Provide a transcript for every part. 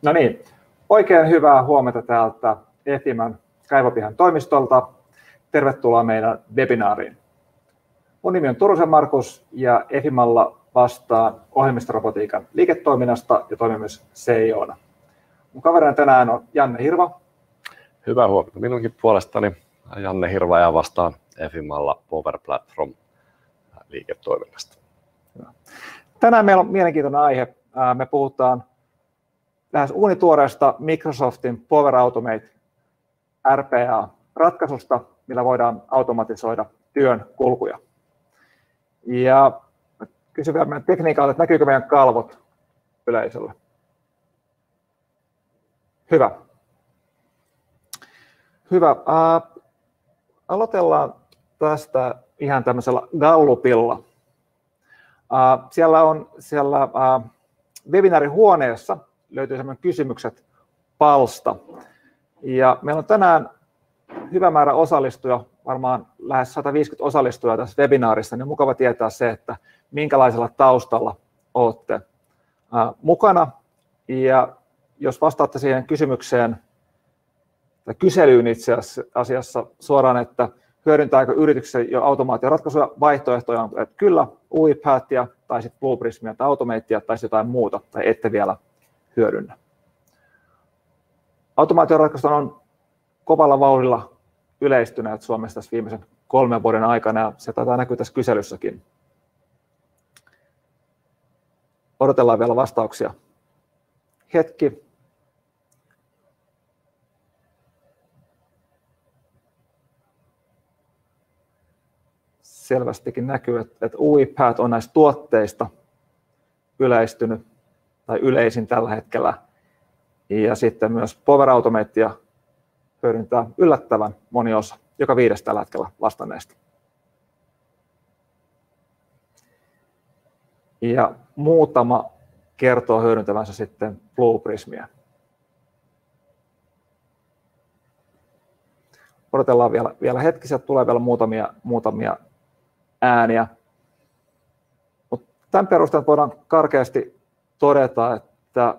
No niin, oikein hyvää huomenta täältä Efimän Kaivopihan toimistolta. Tervetuloa meidän webinaariin. Mun nimi on Turusen Markus ja Efimalla vastaan ohjelmistorobotiikan liiketoiminnasta ja toimin myös CEO:na. Mun kaverina tänään on Janne Hirva. Hyvää huomenta minunkin puolestani. Janne Hirva ja vastaan Efimalla Power Platform liiketoiminnasta. Tänään meillä on mielenkiintoinen aihe. Me puhutaan lähes uunituoreesta Microsoftin Power Automate RPA-ratkaisusta, millä voidaan automatisoida työn kulkuja. Ja kysyn vielä meidän tekniikalta, että näkyykö meidän kalvot yleisölle? Hyvä. Aloitellaan tästä ihan tämmöisellä gallupilla. Siellä webinaarihuoneessa löytyy semmoinen kysymykset palsta. Ja meillä on tänään hyvä määrä osallistujia, varmaan lähes 150 osallistujaa tässä webinaarissa, niin on mukava tietää se, että minkälaisella taustalla olette mukana. Ja jos vastaatte siihen kysymykseen tai kyselyyn itse asiassa suoraan, että hyödyntääkö yrityksessä jo automaatioratkaisuja, vaihtoehtoja on, että kyllä, UiPathia tai sitten Blueprismia tai Automatea tai jotain muuta, tai ette vielä hyödynnä. Automaatioratkaisut on kovalla vauhdilla yleistyneet Suomessa tässä viimeisen 3 vuoden aikana, ja se taitaa näkyä tässä kyselyssäkin. Odotellaan vielä vastauksia. Hetki. Selvästikin näkyy, että UiPath on näistä tuotteista yleistynyt tai yleisin tällä hetkellä. Ja sitten myös Power Automatea hyödyntää yllättävän moni osa, joka 5 tällä hetkellä vastanneesta. Ja muutama kertoo hyödyntävänsä sitten Blueprismia. Odotellaan vielä hetki, sieltä tulee vielä muutamia ääniä. Mutta tämän perusteella voidaan karkeasti todeta, että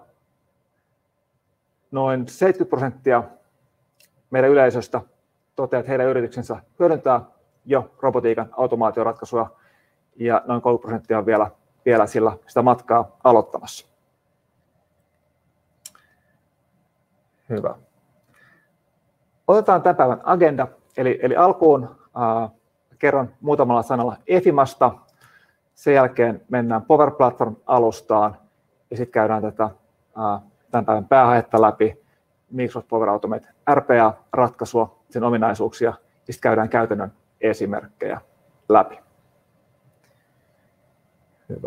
noin 70% meidän yleisöstä toteaa, että heidän yrityksensä hyödyntää jo robotiikan automaatioratkaisuja ja noin 30% on vielä sitä matkaa aloittamassa. Hyvä. Otetaan tämän päivän agenda, eli alkuun kerron muutamalla sanalla Efimasta, sen jälkeen mennään Power Platform-alustaan ja sitten käydään tätä tämän päivän pääaihetta läpi, Microsoft Power Automate RPA-ratkaisua, sen ominaisuuksia, ja sitten käydään käytännön esimerkkejä läpi. Hyvä.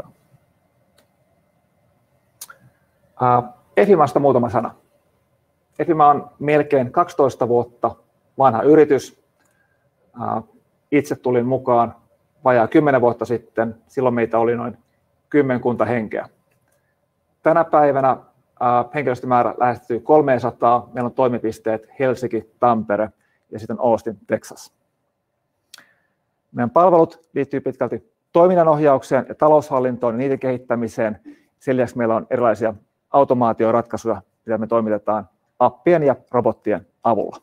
Efimasta muutama sana. Efima on melkein 12 vuotta vanha yritys. Itse tulin mukaan vajaa 10 vuotta sitten, silloin meitä oli noin 10 henkeä. Tänä päivänä henkilöstömäärä lähestyy 300, meillä on toimipisteet Helsinki, Tampere ja sitten Austin, Texas. Meidän palvelut liittyy pitkälti toiminnanohjaukseen ja taloushallintoon ja niiden kehittämiseen. Sen lisäksi meillä on erilaisia automaatioratkaisuja, mitä me toimitetaan appien ja robottien avulla.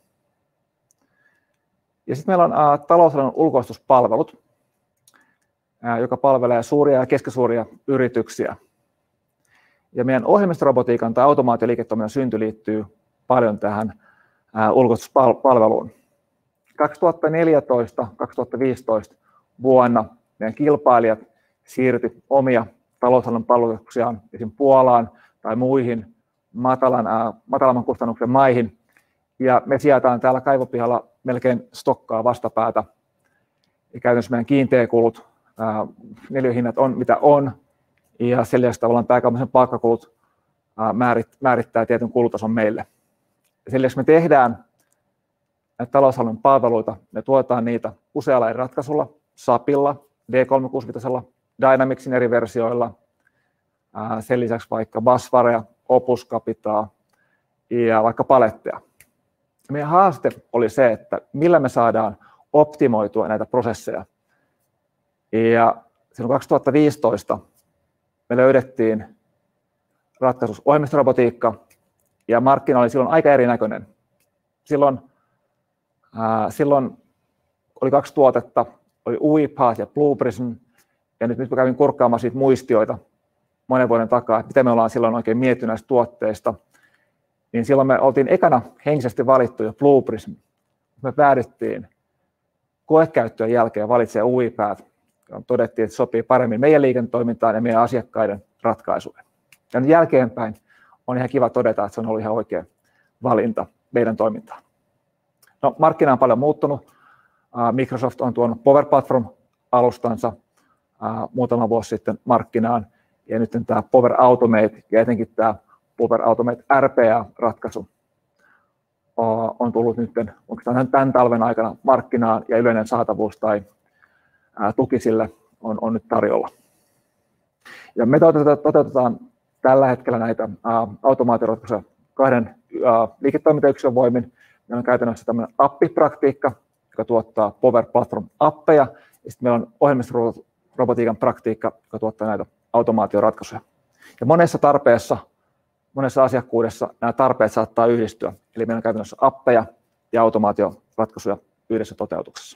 Ja sitten meillä on taloushallinnon ulkoistuspalvelut, joka palvelee suuria ja keskisuuria yrityksiä. Ja meidän ohjelmistorobotiikan tai automaatioliiketoiminnan synty liittyy paljon tähän ulkoistuspalveluun. 2014-2015 vuonna meidän kilpailijat siirtyi omia taloushallinnon palveluksiaan esimerkiksi Puolaan tai muihin matalamman kustannuksen maihin. Ja me sijataan täällä kaivopihalla melkein stokkaa vastapäätä. Ja käytännössä meidän kiinteäkulut, neliöhinnat on mitä on. Ja sen lisäksi tavallaan pääkaupungin palkkakulut määrittää tietyn kulutason meille. Ja sen lisäksi me tehdään näitä taloushallinnon palveluita, me tuotetaan niitä usealla eri ratkaisulla, SAPilla, D365, Dynamicsin eri versioilla, sen lisäksi vaikka Baswarea, Opus Capitaa ja vaikka Palettea. Meidän haaste oli se, että millä me saadaan optimoitua näitä prosesseja. Ja silloin 2015 me löydettiin ratkaisus ohjelmistorobotiikka, ja markkina oli silloin aika erinäköinen. Silloin oli 2 tuotetta, oli UiPath ja Blue Prism, ja nyt mä kävin kurkkaamaan siitä muistioita monen vuoden takaa, että miten me ollaan silloin oikein miettinyt näistä tuotteista, niin silloin me oltiin ekana henkisesti valittu jo Blue Prism. Me päädyttiin koekäyttöön jälkeen valitsemaan UiPath, ja todettiin, että sopii paremmin meidän liiketoimintaan ja meidän asiakkaiden ratkaisuille. Ja nyt jälkeenpäin on ihan kiva todeta, että se on ollut ihan oikea valinta meidän toimintaan. No, markkina on paljon muuttunut. Microsoft on tuonut Power Platform-alustansa muutama vuosi sitten markkinaan, ja nyt tämä Power Automate ja etenkin tämä Power Automate RPA-ratkaisu on tullut nyt oikeastaan tämän talven aikana markkinaan, ja yleinen saatavuus tai tuki sille on nyt tarjolla. Ja me toteutetaan tällä hetkellä näitä automaatioratkaisuja 2 liiketoimintayksikön voimin. Meillä on käytännössä tämmöinen appipraktiikka, joka tuottaa Power Platform-appeja, ja sitten meillä on ohjelmistorobotiikan praktiikka, joka tuottaa näitä automaatioratkaisuja. Ja monessa asiakkuudessa nämä tarpeet saattaa yhdistyä, eli meillä on käytännössä appeja ja automaatioratkaisuja yhdessä toteutuksessa.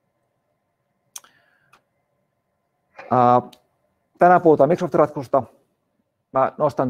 Tänään puhutaan Microsoftin ratkaisusta. Mä nostan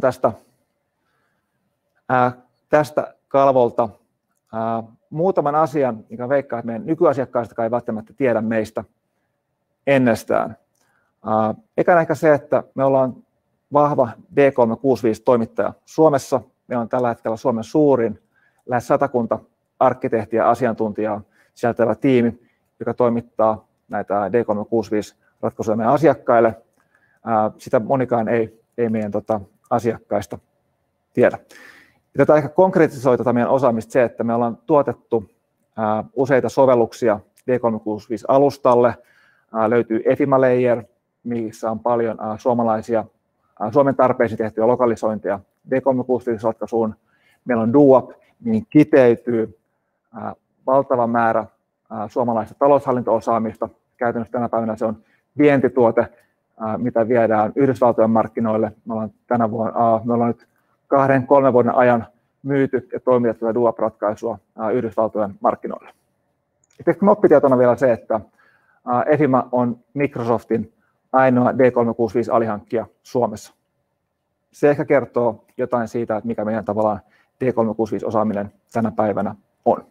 tästä kalvolta muutaman asian, mikä veikkaa, että meidän nykyasiakkaista ei välttämättä tiedä meistä ennestään. Ekana ehkä se, että me ollaan vahva D365-toimittaja Suomessa. Meillä on tällä hetkellä Suomen suurin, lähes 100 arkkitehtiä ja asiantuntijaa sisältävä tiimi, joka toimittaa näitä D365-ratkaisuja meidän asiakkaille. Sitä monikaan ei meidän asiakkaista tiedä. Tätä ehkä konkretisoi meidän osaamista se, että me ollaan tuotettu useita sovelluksia D365-alustalle. Löytyy Efima Layer, missä on paljon Suomen tarpeisiin tehtyjä lokalisointeja D365-ratkaisuun. Meillä on DoUp, mihin kiteytyy valtava määrä suomalaista taloushallinto-osaamista. Käytännössä tänä päivänä se on vientituote, mitä viedään Yhdysvaltojen markkinoille. Me ollaan nyt 2-3 vuoden ajan myyty ja toimitettu tätä DoUp-ratkaisua Yhdysvaltojen markkinoille. Sitten knoppitietona vielä se, että Efima on Microsoftin ainoa D365-alihankkija Suomessa. Se ehkä kertoo jotain siitä, että mikä meidän tavallaan D365-osaaminen tänä päivänä on.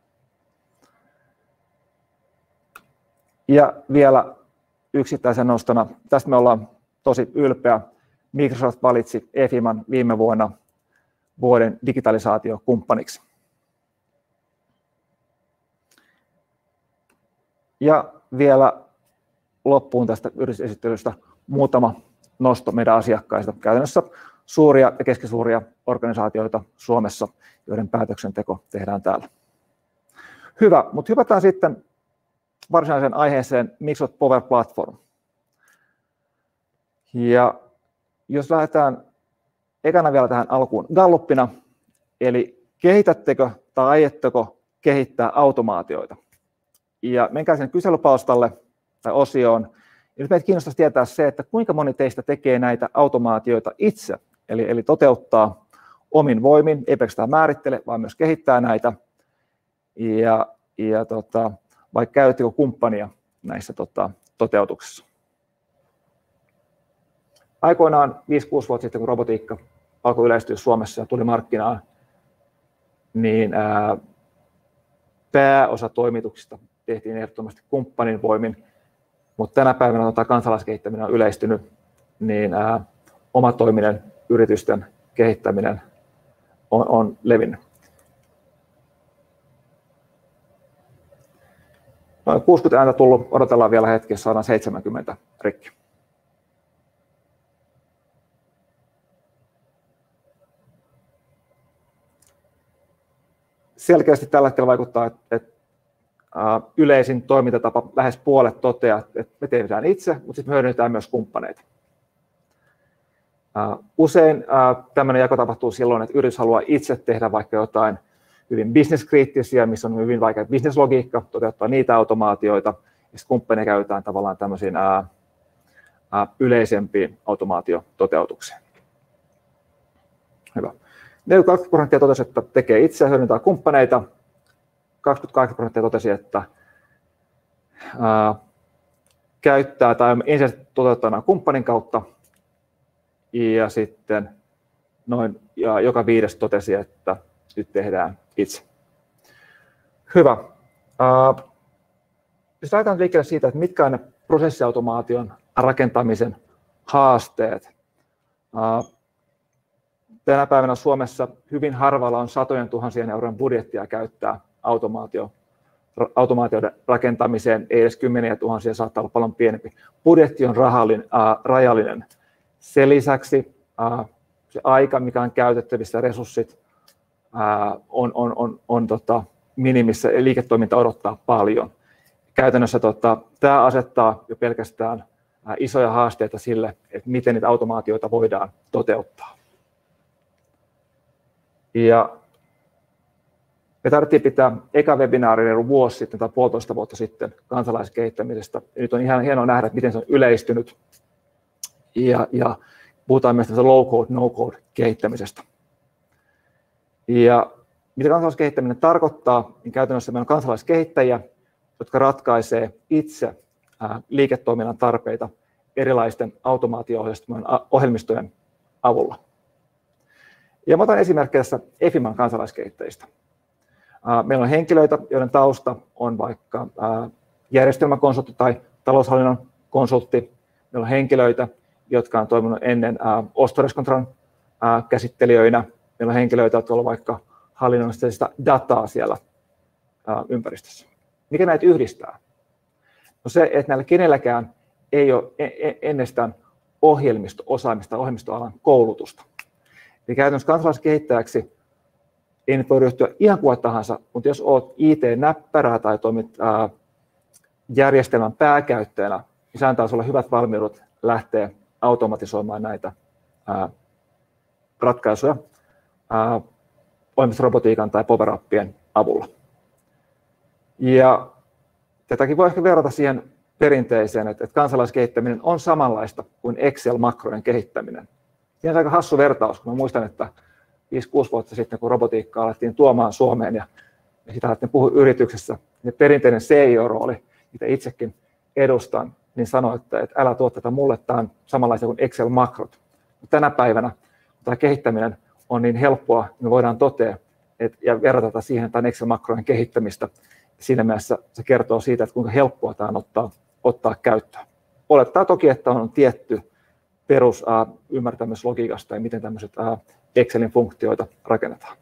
Ja vielä yksittäisen nostona, tästä me ollaan tosi ylpeä. Microsoft valitsi Efiman viime vuonna vuoden digitalisaatiokumppaniksi. Ja vielä loppuun tästä yritysesittelystä muutama nosto meidän asiakkaista. Käytännössä suuria ja keskisuuria organisaatioita Suomessa, joiden päätöksenteko tehdään täällä. Hyvä, mutta hypätään sitten varsinaiseen aiheeseen Microsoft Power Platform. Ja jos lähdetään ekana vielä tähän alkuun gallupina, eli kehitättekö tai aiotteko kehittää automaatioita? Ja menkää sen kyselypalstalle tai osioon. Ja nyt meitä kiinnostaisi tietää se, että kuinka moni teistä tekee näitä automaatioita itse, eli toteuttaa omin voimin, ei pelkästään määrittele, vaan myös kehittää näitä. Vai käytettekö kumppania näissä toteutuksissa? Aikoinaan 5-6 vuotta sitten, kun robotiikka alkoi yleistyä Suomessa ja tuli markkinaan, niin pääosa toimituksista tehtiin ehdottomasti kumppanin voimin, mutta tänä päivänä kansalaiskehittäminen on yleistynyt, niin omatoiminen yritysten kehittäminen on levinnyt. Noin 60 ääntä tullut, odotellaan vielä hetki, jos saadaan 70 rikki. Selkeästi tällä hetkellä vaikuttaa, että yleisin toimintatapa lähes puolet toteaa, että me tehdään itse, mutta sitten me hyödynnetään myös kumppaneita. Usein tämmöinen jako tapahtuu silloin, että yritys haluaa itse tehdä vaikka jotain hyvin bisneskriittisiä, missä on hyvin vaikea bisneslogiikka, toteuttaa niitä automaatioita, ja sitten kumppaneja käytetään tavallaan tämmöisiin yleisempiin automaatiototeutuksiin. Hyvä. 42% totesi, että tekee itse ja hyödyntää kumppaneita. 28% totesi, että käyttää tai ensisijaisesti toteuttaa nämä kumppanin kautta. Ja sitten joka 5 totesi, että nyt tehdään itse. Hyvä. Jos lähdetään liikkeelle siitä, että mitkä on ne prosessiautomaation rakentamisen haasteet. Tänä päivänä Suomessa hyvin harvalla on satojen tuhansien eurojen budjettia käyttää automaatioiden rakentamiseen, ei edes kymmeniä tuhansia, saattaa olla paljon pienempi. Budjetti on rajallinen. Sen lisäksi se aika, mikä on käytettävissä, resurssit on minimissä ja liiketoiminta odottaa paljon. Käytännössä tämä asettaa jo pelkästään isoja haasteita sille, että miten niitä automaatioita voidaan toteuttaa. Ja me tarvittiin pitää eka webinaari vuosi sitten tai 1,5 vuotta sitten kansalaiskehittämisestä. Nyt on ihan hienoa nähdä, miten se on yleistynyt. Ja puhutaan myös low-code, no-code kehittämisestä. Ja mitä kansalaiskehittäminen tarkoittaa, niin käytännössä meillä on kansalaiskehittäjiä, jotka ratkaisee itse liiketoiminnan tarpeita erilaisten automaatio-ohjelmistojen avulla. Ja mä otan esimerkkejä tässä EFIMAn kansalaiskehittäjistä. Meillä on henkilöitä, joiden tausta on vaikka järjestelmäkonsultti tai taloushallinnon konsultti. Meillä on henkilöitä, jotka on toiminut ennen ostoreskontrollan käsittelijöinä. Meillä on henkilöitä, jotka ovat vaikka hallinnollista dataa siellä ympäristössä. Mikä näitä yhdistää? No se, että näillä kenelläkään ei ole ennestään ohjelmisto-osaamista, ohjelmistoalan koulutusta. Eli käytännössä kansalaiskehittäjäksi ei nyt voi ryhtyä ihan kuka tahansa, mutta jos olet IT-näppärää tai toimit järjestelmän pääkäyttäjänä, niin se antaa sinulle hyvät valmiudet lähteä automatisoimaan näitä ratkaisuja ohjelmistorobotiikan tai power-appien avulla. Ja tätäkin voi ehkä verrata siihen perinteiseen, että kansalaiskehittäminen on samanlaista kuin Excel-makrojen kehittäminen. Siinä on aika hassu vertaus, kun mä muistan, että 5-6 vuotta sitten, kun robotiikkaa alettiin tuomaan Suomeen ja sitä alettiin puhua yrityksessä, niin perinteinen CEO-rooli, mitä itsekin edustan, niin sanoi, että älä tuo tätä mulle, tämä on samanlaista kuin Excel-makrot. Tänä päivänä, kun tämä kehittäminen on niin helppoa, niin me voidaan totea ja verrata siihen tämän Excel-makrojen kehittämistä. Siinä mielessä se kertoo siitä, että kuinka helppoa tämä on ottaa käyttöön. Olettaa toki, että on tietty perus ymmärtämys logiikasta ja miten tämmöiset Excelin funktioita rakennetaan.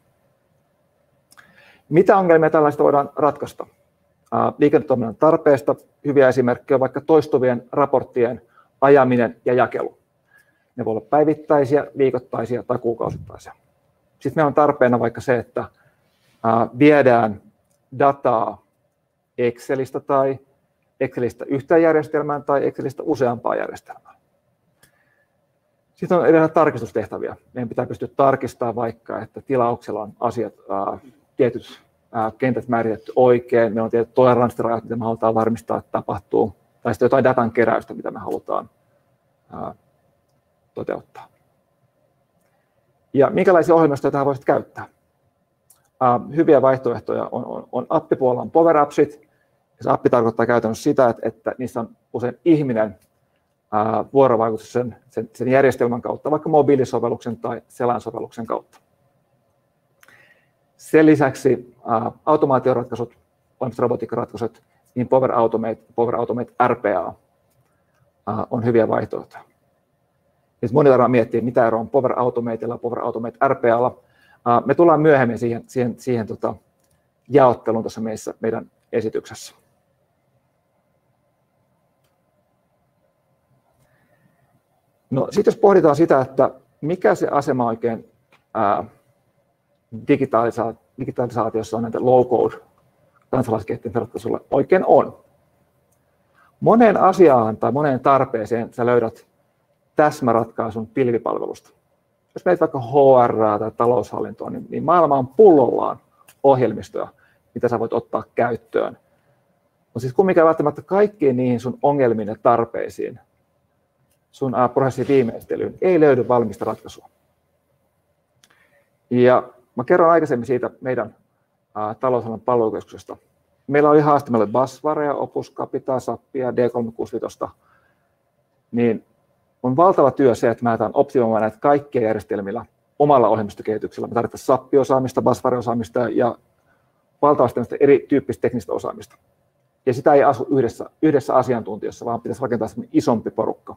Mitä ongelmia tällaista voidaan ratkaista? Liiketoiminnan tarpeesta hyviä esimerkkejä on vaikka toistuvien raporttien ajaminen ja jakelu. Ne voi olla päivittäisiä, viikoittaisia tai kuukausittaisia. Sitten meillä on tarpeena vaikka se, että viedään dataa Excelistä tai Excelistä yhteen järjestelmään tai Excelistä useampaan järjestelmään. Sitten on edelleen tarkistustehtäviä. Meidän pitää pystyä tarkistamaan vaikka, että tilauksella on asiat, tietyt kentät määritetty oikein. Meillä on tietyt toleranssirajat, mitä me halutaan varmistaa, että tapahtuu. Tai sitten jotain datan keräystä, mitä me halutaan toteuttaa. Ja minkälaisia ohjelmistoja tähän voisit käyttää? Hyviä vaihtoehtoja on appipuolella on Power Appsit. Se appi tarkoittaa käytännössä sitä, että niissä on usein ihminen vuorovaikutus sen järjestelmän kautta, vaikka mobiilisovelluksen tai selainsovelluksen kautta. Sen lisäksi automaatioratkaisut, robotiikkaratkaisut, niin Power Automate RPA on hyviä vaihtoehtoja. Moni varmaan miettii, mitä eroa on Power Automatella ja Power Automate RPAlla. Me tullaan myöhemmin siihen jaotteluun tässä meidän esityksessä. No, sitten jos pohditaan sitä, että mikä se asema oikein digitalisaatiossa on näitä low-code kansalaiskehittämisen ratkaisulla oikein on. Moneen asiaan tai moneen tarpeeseen sä löydät täsmäratkaisun pilvipalvelusta. Jos menet vaikka HR tai taloushallintoa, niin maailma on pullollaan ohjelmistoja, mitä sä voit ottaa käyttöön. No siis kumminkaan välttämättä kaikkiin niihin sun ongelmiin ja tarpeisiin, sun prosessin viimeistelyyn ei löydy valmista ratkaisua. Ja mä kerron aikaisemmin siitä meidän talousalan palvelukeskuksesta. Meillä oli haaste, meillä oli Baswarea, Opus Capitaa, Sappia, D365, niin on valtava työ se, että mä lähdetään optimoimaan näitä kaikkia järjestelmillä omalla ohjelmistokehityksellä. Me tarvitaan Sappi-osaamista, Basware-osaamista ja valtavasti erityyppistä teknistä osaamista. Ja sitä ei asu yhdessä asiantuntijassa, vaan pitäisi rakentaa isompi porukka.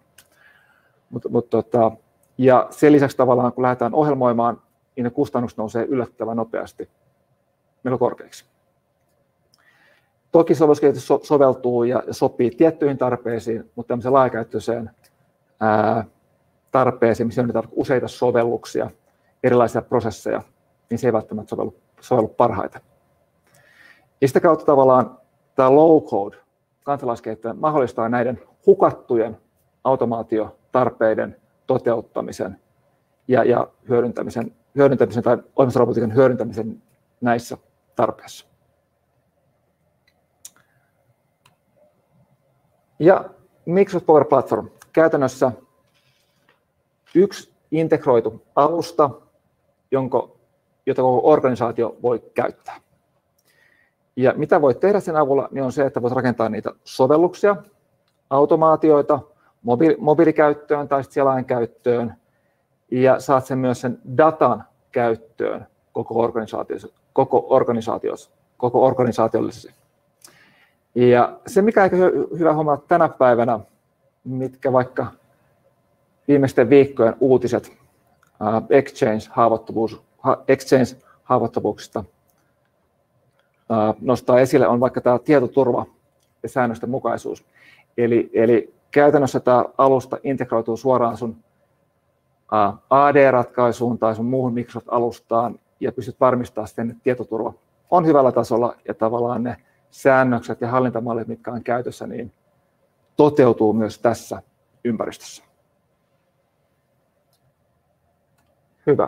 Ja sen lisäksi tavallaan, kun lähdetään ohjelmoimaan, niin ne kustannukset nousee yllättävän nopeasti melko korkeiksi. Toki sovelluskehitys soveltuu ja sopii tiettyihin tarpeisiin, mutta tämmöiseen laajakäyttöiseen tarpeeseen, missä on useita sovelluksia, erilaisia prosesseja, niin se ei välttämättä sovellu parhaiten. Ja sitä kautta tavallaan tämä low-code kansalaiskehittäjä mahdollistaa näiden hukattujen automaatiotarpeiden toteuttamisen ja hyödyntämisen tai ohjelmistorobotiikan hyödyntämisen näissä tarpeissa. Ja Microsoft Power Platform, käytännössä yksi integroitu alusta, jota koko organisaatio voi käyttää. Ja mitä voit tehdä sen avulla, niin on se, että voit rakentaa niitä sovelluksia, automaatioita, mobiilikäyttöön tai selainkäyttöön, ja saat sen myös sen datan käyttöön koko organisaatiollisesti. Ja se, mikä on hyvä huomata tänä päivänä, mitkä vaikka viimeisten viikkojen uutiset Exchange-haavoittuvuuksista nostaa esille, on vaikka tämä tietoturva ja säännösten mukaisuus. Eli käytännössä tämä alusta integroituu suoraan sun AD-ratkaisuun tai sun muuhun Microsoft-alustaan ja pystyt varmistamaan sitten, että tietoturva on hyvällä tasolla ja tavallaan ne säännökset ja hallintamallit, mitkä on käytössä, niin toteutuu myös tässä ympäristössä. Hyvä.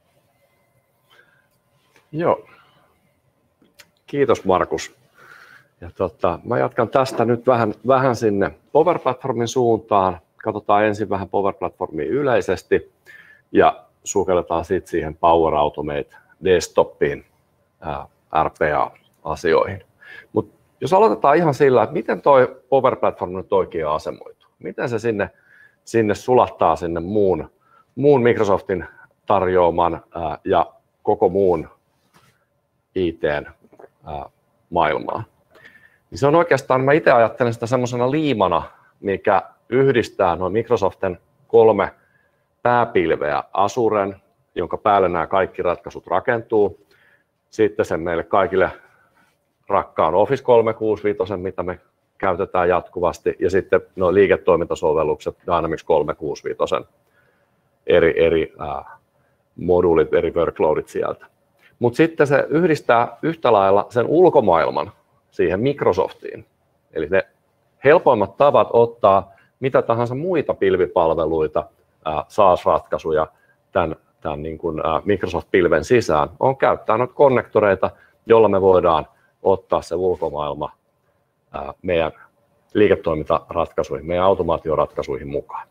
Joo. Kiitos Markus. Ja mä jatkan tästä nyt vähän sinne Power Platformin suuntaan. Katsotaan ensin vähän Power Platformia yleisesti ja sukelletaan sitten siihen Power Automate Desktopiin, RPA-asioihin. Mutta jos aloitetaan ihan sillä, että miten toi Power Platform nyt oikein asemoituu? Miten se sinne sulattaa sinne muun Microsoftin tarjoaman ja koko muun IT:n maailmaan? Niin se on oikeastaan, mä itse ajattelen sitä semmoisena liimana, mikä yhdistää noin Microsoftin 3 pääpilveä, Azuren, jonka päälle nämä kaikki ratkaisut rakentuu. Sitten sen meille kaikille rakkaan Office 365, mitä me käytetään jatkuvasti, ja sitten nuo liiketoimintasovellukset Dynamics 365, eri moduulit, eri workloadit sieltä. Mutta sitten se yhdistää yhtä lailla sen ulkomaailman siihen Microsoftiin. Eli ne helpoimmat tavat ottaa mitä tahansa muita pilvipalveluita, SaaS-ratkaisuja tämän niin kuin Microsoft-pilven sisään, on käyttää noita konnektoreita, jolla me voidaan ottaa se ulkomaailma meidän liiketoimintaratkaisuihin, meidän automaatioratkaisuihin mukaan.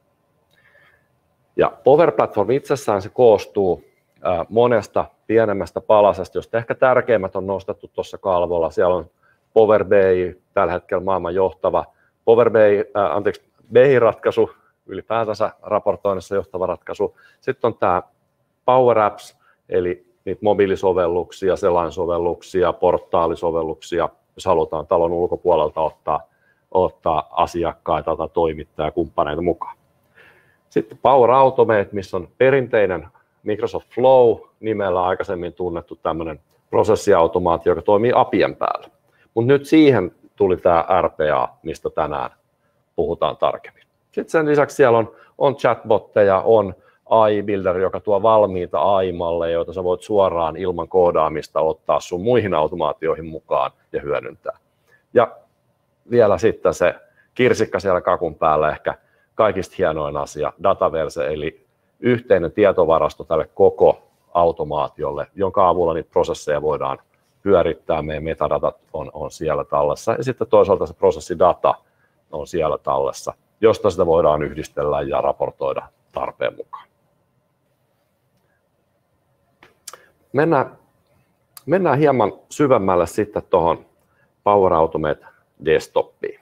Ja Power Platform itsessään se koostuu monesta pienemmästä palasesta, josta ehkä tärkeimmät on nostettu tuossa kalvolla. Siellä on Power BI, tällä hetkellä maailman johtava BI-ratkaisu, ylipäätänsä raportoinnissa johtava ratkaisu. Sitten on tämä Power Apps, eli niitä mobiilisovelluksia, selainsovelluksia, portaalisovelluksia, jos halutaan talon ulkopuolelta ottaa asiakkaita tai toimittajia, kumppaneita mukaan. Sitten Power Automate, missä on perinteinen Microsoft Flow nimellä aikaisemmin tunnettu tämmöinen prosessiautomaatio, joka toimii APIen päällä. Mutta nyt siihen tuli tämä RPA, mistä tänään puhutaan tarkemmin. Sitten sen lisäksi siellä on chatbotteja, on AI-builder, joka tuo valmiita AI-malleja, joita sä voit suoraan ilman koodaamista ottaa sun muihin automaatioihin mukaan ja hyödyntää. Ja vielä sitten se kirsikka siellä kakun päällä, ehkä kaikista hienoin asia, Dataverse, eli yhteinen tietovarasto tälle koko automaatiolle, jonka avulla niitä prosesseja voidaan pyörittää. Meidän metadatat on siellä tallessa ja sitten toisaalta se prosessidata on siellä tallessa, josta sitä voidaan yhdistellä ja raportoida tarpeen mukaan. Mennään hieman syvemmälle sitten tuohon Power Automate Desktopiin.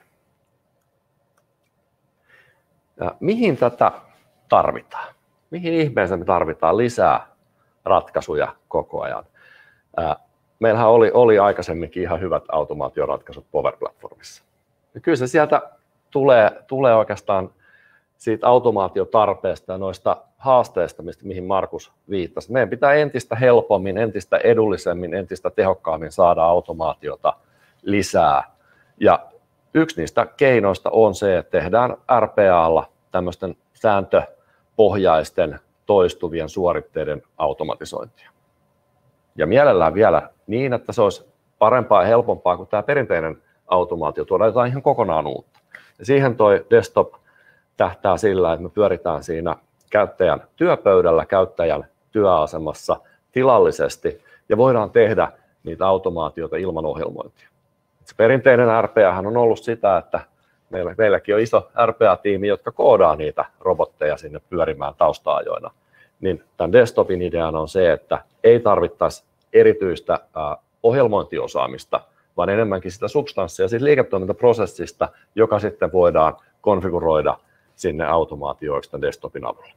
Mihin tätä tarvitaan? Mihin ihmeeseen me tarvitaan lisää ratkaisuja koko ajan? Meillähän oli aikaisemminkin ihan hyvät automaatioratkaisut Power Platformissa. Ja kyllä se sieltä tulee oikeastaan siitä automaatiotarpeesta ja noista haasteista, mihin Markus viittasi. Meidän pitää entistä helpommin, entistä edullisemmin, entistä tehokkaammin saada automaatiota lisää. Ja yksi niistä keinoista on se, että tehdään RPAlla tämmöisten sääntöpohjaisten toistuvien suoritteiden automatisointia. Ja mielellään vielä niin, että se olisi parempaa ja helpompaa kuin tämä perinteinen automaatio, tuodaan jotain ihan kokonaan uutta. Ja siihen toi desktop tähtää sillä, että me pyöritään siinä käyttäjän työpöydällä, käyttäjän työasemassa tilallisesti ja voidaan tehdä niitä automaatioita ilman ohjelmointia. Se perinteinen RPAhan on ollut sitä, että meilläkin on iso RPA-tiimi, jotka koodaa niitä robotteja sinne pyörimään tausta-ajoina. Niin tämän desktopin ideana on se, että ei tarvittaisi erityistä ohjelmointiosaamista, vaan enemmänkin sitä substanssia siitä liiketoimintaprosessista, joka sitten voidaan konfiguroida sinne automaatioiksi tämän desktopin avulla.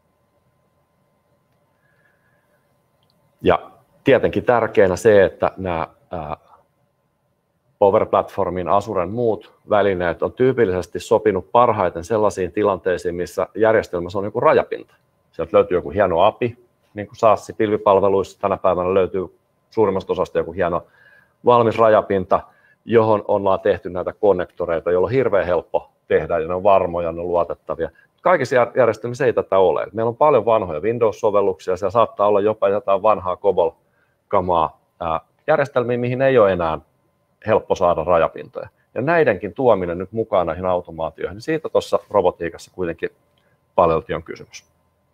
Ja tietenkin tärkeänä se, että nämä Power Platformin Azuren muut välineet on tyypillisesti sopinut parhaiten sellaisiin tilanteisiin, missä järjestelmässä on joku rajapinta. Sieltä löytyy joku hieno API, niin kuin SaaS-pilvipalveluissa tänä päivänä löytyy suurimmasta osasta joku hieno valmis rajapinta, johon ollaan tehty näitä konnektoreita, joilla on hirveän helppo tehdä ja ne on varmoja, ne on luotettavia. Kaikissa järjestelmissä ei tätä ole. Meillä on paljon vanhoja Windows-sovelluksia, siellä saattaa olla jopa jotain vanhaa COBOL-kamaa järjestelmiä, mihin ei ole enää helppo saada rajapintoja. Ja näidenkin tuominen nyt mukaan näihin automaatioihin, niin siitä tuossa robotiikassa kuitenkin paljolti on kysymys.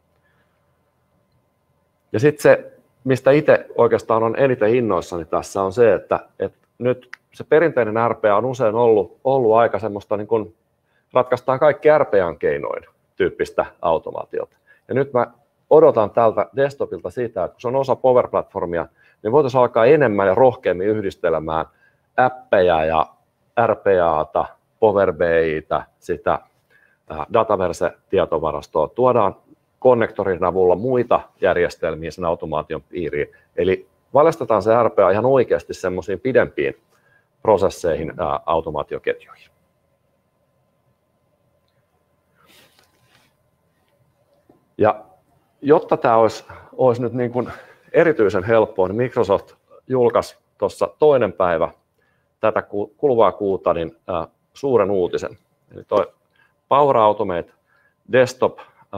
Ja sitten se, mistä itse oikeastaan on eniten innoissani tässä, on se, että nyt se perinteinen RPA on usein ollut aika semmoista, niin kuin ratkaistaan kaikki RPAn keinoin tyyppistä automaatiota. Ja nyt mä odotan tältä desktopilta sitä, että kun se on osa Power Platformia, niin voitaisiin alkaa enemmän ja rohkeammin yhdistelemään appeja ja RPAta, Power BI:tä, sitä Dataverse-tietovarastoa. Tuodaan konnektorin avulla muita järjestelmiä sen automaation piiriin. Eli valjastetaan se RPA ihan oikeasti semmoisiin pidempiin prosesseihin, automaatioketjuihin. Ja jotta tämä olisi nyt niin kuin erityisen helppoa, niin Microsoft julkaisi tuossa 2. päivä tätä kuluvaa kuuta niin suuren uutisen. Eli tuo Power Automate Desktop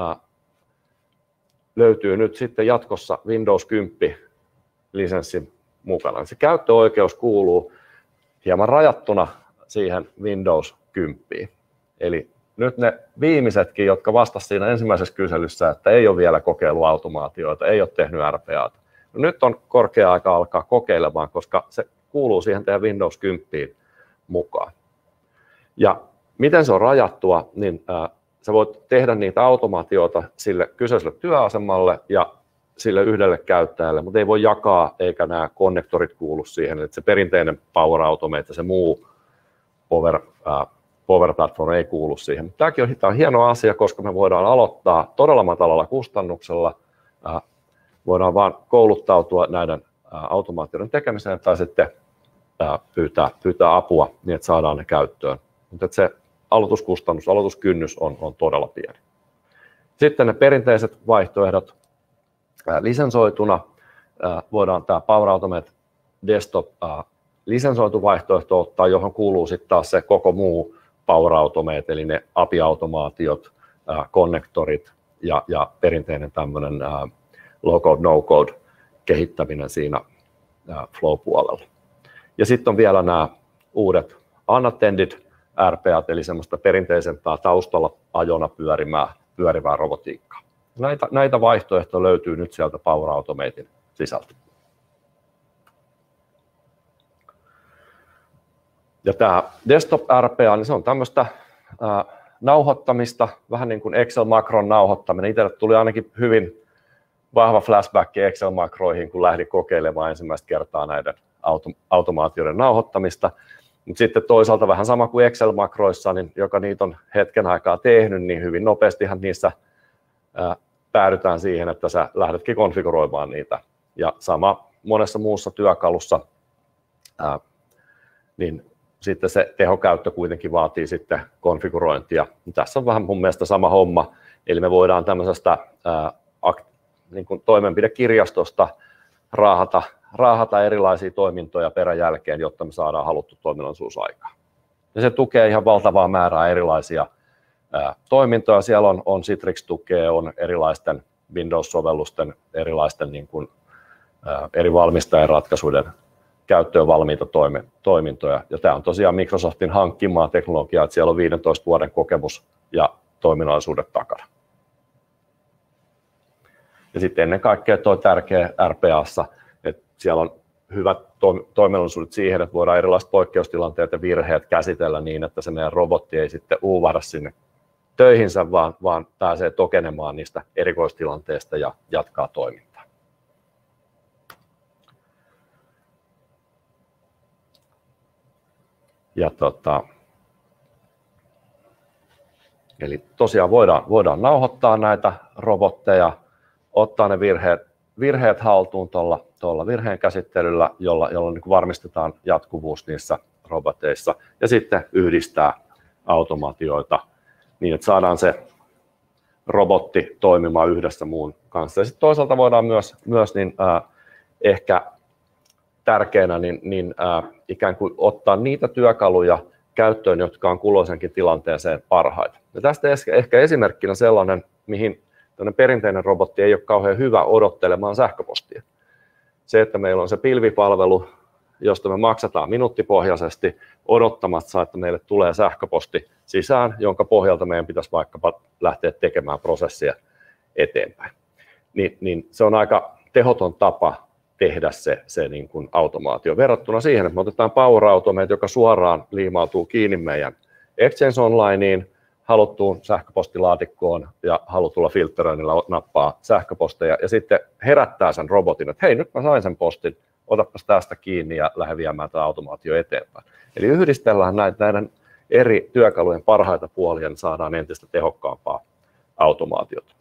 löytyy nyt sitten jatkossa Windows 10 lisenssin mukana. Se käyttöoikeus kuuluu hieman rajattuna siihen Windows 10. Eli nyt ne viimeisetkin, jotka vastasivat siinä ensimmäisessä kyselyssä, että ei ole vielä kokeiluautomaatioita, ei ole tehnyt RPAta. No nyt on korkea aika alkaa kokeilemaan, koska se kuuluu siihen teidän Windows 10 mukaan. Ja miten se on rajattua, niin sä voit tehdä niitä automaatioita sille kyseiselle työasemalle ja sille yhdelle käyttäjälle, mutta ei voi jakaa, eikä nämä konnektorit kuulu siihen. Eli se perinteinen Power Automate ja se muu Power Platform ei kuulu siihen. Tämäkin on hieno asia, koska me voidaan aloittaa todella matalalla kustannuksella. Voidaan vaan kouluttautua näiden automaatioiden tekemiseen tai sitten pyytää apua niin, että saadaan ne käyttöön. Mutta se aloituskynnys on todella pieni. Sitten ne perinteiset vaihtoehdot lisensoituna. Voidaan tämä Power Automate Desktop lisensoitu vaihtoehto ottaa, johon kuuluu sitten taas se koko muu Power Automate, eli ne API-automaatiot, konnektorit ja perinteinen tämmöinen low-code, no-code kehittäminen siinä Flow-puolella. Ja sitten on vielä nämä uudet unattended RPAt, eli semmoista perinteisempää taustalla ajona pyörivää robotiikkaa. Näitä vaihtoehtoja löytyy nyt sieltä Power Automaten sisältä. Ja tämä Desktop RPA, niin se on tämmöistä nauhoittamista, vähän niin kuin Excel-makron nauhoittaminen. Itselle tuli ainakin hyvin vahva flashback Excel-makroihin, kun lähdin kokeilemaan ensimmäistä kertaa näiden automaatioiden nauhoittamista. Mutta sitten toisaalta vähän sama kuin Excel-makroissa, niin joka niitä on hetken aikaa tehnyt, niin hyvin nopeastihan niissä päädytään siihen, että sä lähdetkin konfiguroimaan niitä. Ja sama monessa muussa työkalussa, niin sitten se tehokäyttö kuitenkin vaatii sitten konfigurointia. Tässä on vähän mun mielestä sama homma, eli me voidaan tämmöisestä niin kuin toimenpidekirjastosta raahata erilaisia toimintoja peräjälkeen, jotta me saadaan haluttu toiminnallisuus aikaan. Ja se tukee ihan valtavaa määrää erilaisia toimintoja. Siellä on Citrix-tukea, on erilaisten Windows-sovellusten, erilaisten niin kuin, eri valmistajien ratkaisuiden käyttöön valmiita toimintoja. Ja tämä on tosiaan Microsoftin hankkimaa teknologiaa, että siellä on 15 vuoden kokemus ja toiminnallisuudet takana. Ja sitten ennen kaikkea tuo tärkeä RPAssa, että siellä on hyvät toiminnallisuudet siihen, että voidaan erilaiset poikkeustilanteet ja virheet käsitellä niin, että se meidän robotti ei sitten uuvahda sinne töihinsä, vaan pääsee tokenemaan niistä erikoistilanteista ja jatkaa toimintaa. Ja eli tosiaan voidaan nauhoittaa näitä robotteja, ottaa ne virheet haltuun tuolla virheen käsittelyllä, jolla niin kuin varmistetaan jatkuvuus niissä roboteissa, ja sitten yhdistää automaatioita niin, että saadaan se robotti toimimaan yhdessä muun kanssa. Ja sitten toisaalta voidaan myös niin, ehkä tärkeänä ikään kuin ottaa niitä työkaluja käyttöön, jotka on kulloisenkin tilanteeseen parhaita. Ja tästä ehkä esimerkkinä sellainen, mihin perinteinen robotti ei ole kauhean hyvä odottelemaan sähköpostia. Se, että meillä on se pilvipalvelu, josta me maksataan minuuttipohjaisesti odottamatta, että meille tulee sähköposti sisään, jonka pohjalta meidän pitäisi vaikkapa lähteä tekemään prosessia eteenpäin. Niin se on aika tehoton tapa tehdä se niin kuin automaatio verrattuna siihen, että me otetaan Power Automate, joka suoraan liimautuu kiinni meidän Exchange Onlineen, haluttuun sähköpostilaatikkoon ja halutulla filtteröinnillä nappaa sähköposteja ja sitten herättää sen robotin, että hei, nyt mä sain sen postin, otapas tästä kiinni ja lähde viemään tämä automaatio eteenpäin. Eli yhdistellään näiden eri työkalujen parhaita puolia, niin saadaan entistä tehokkaampaa automaatiota.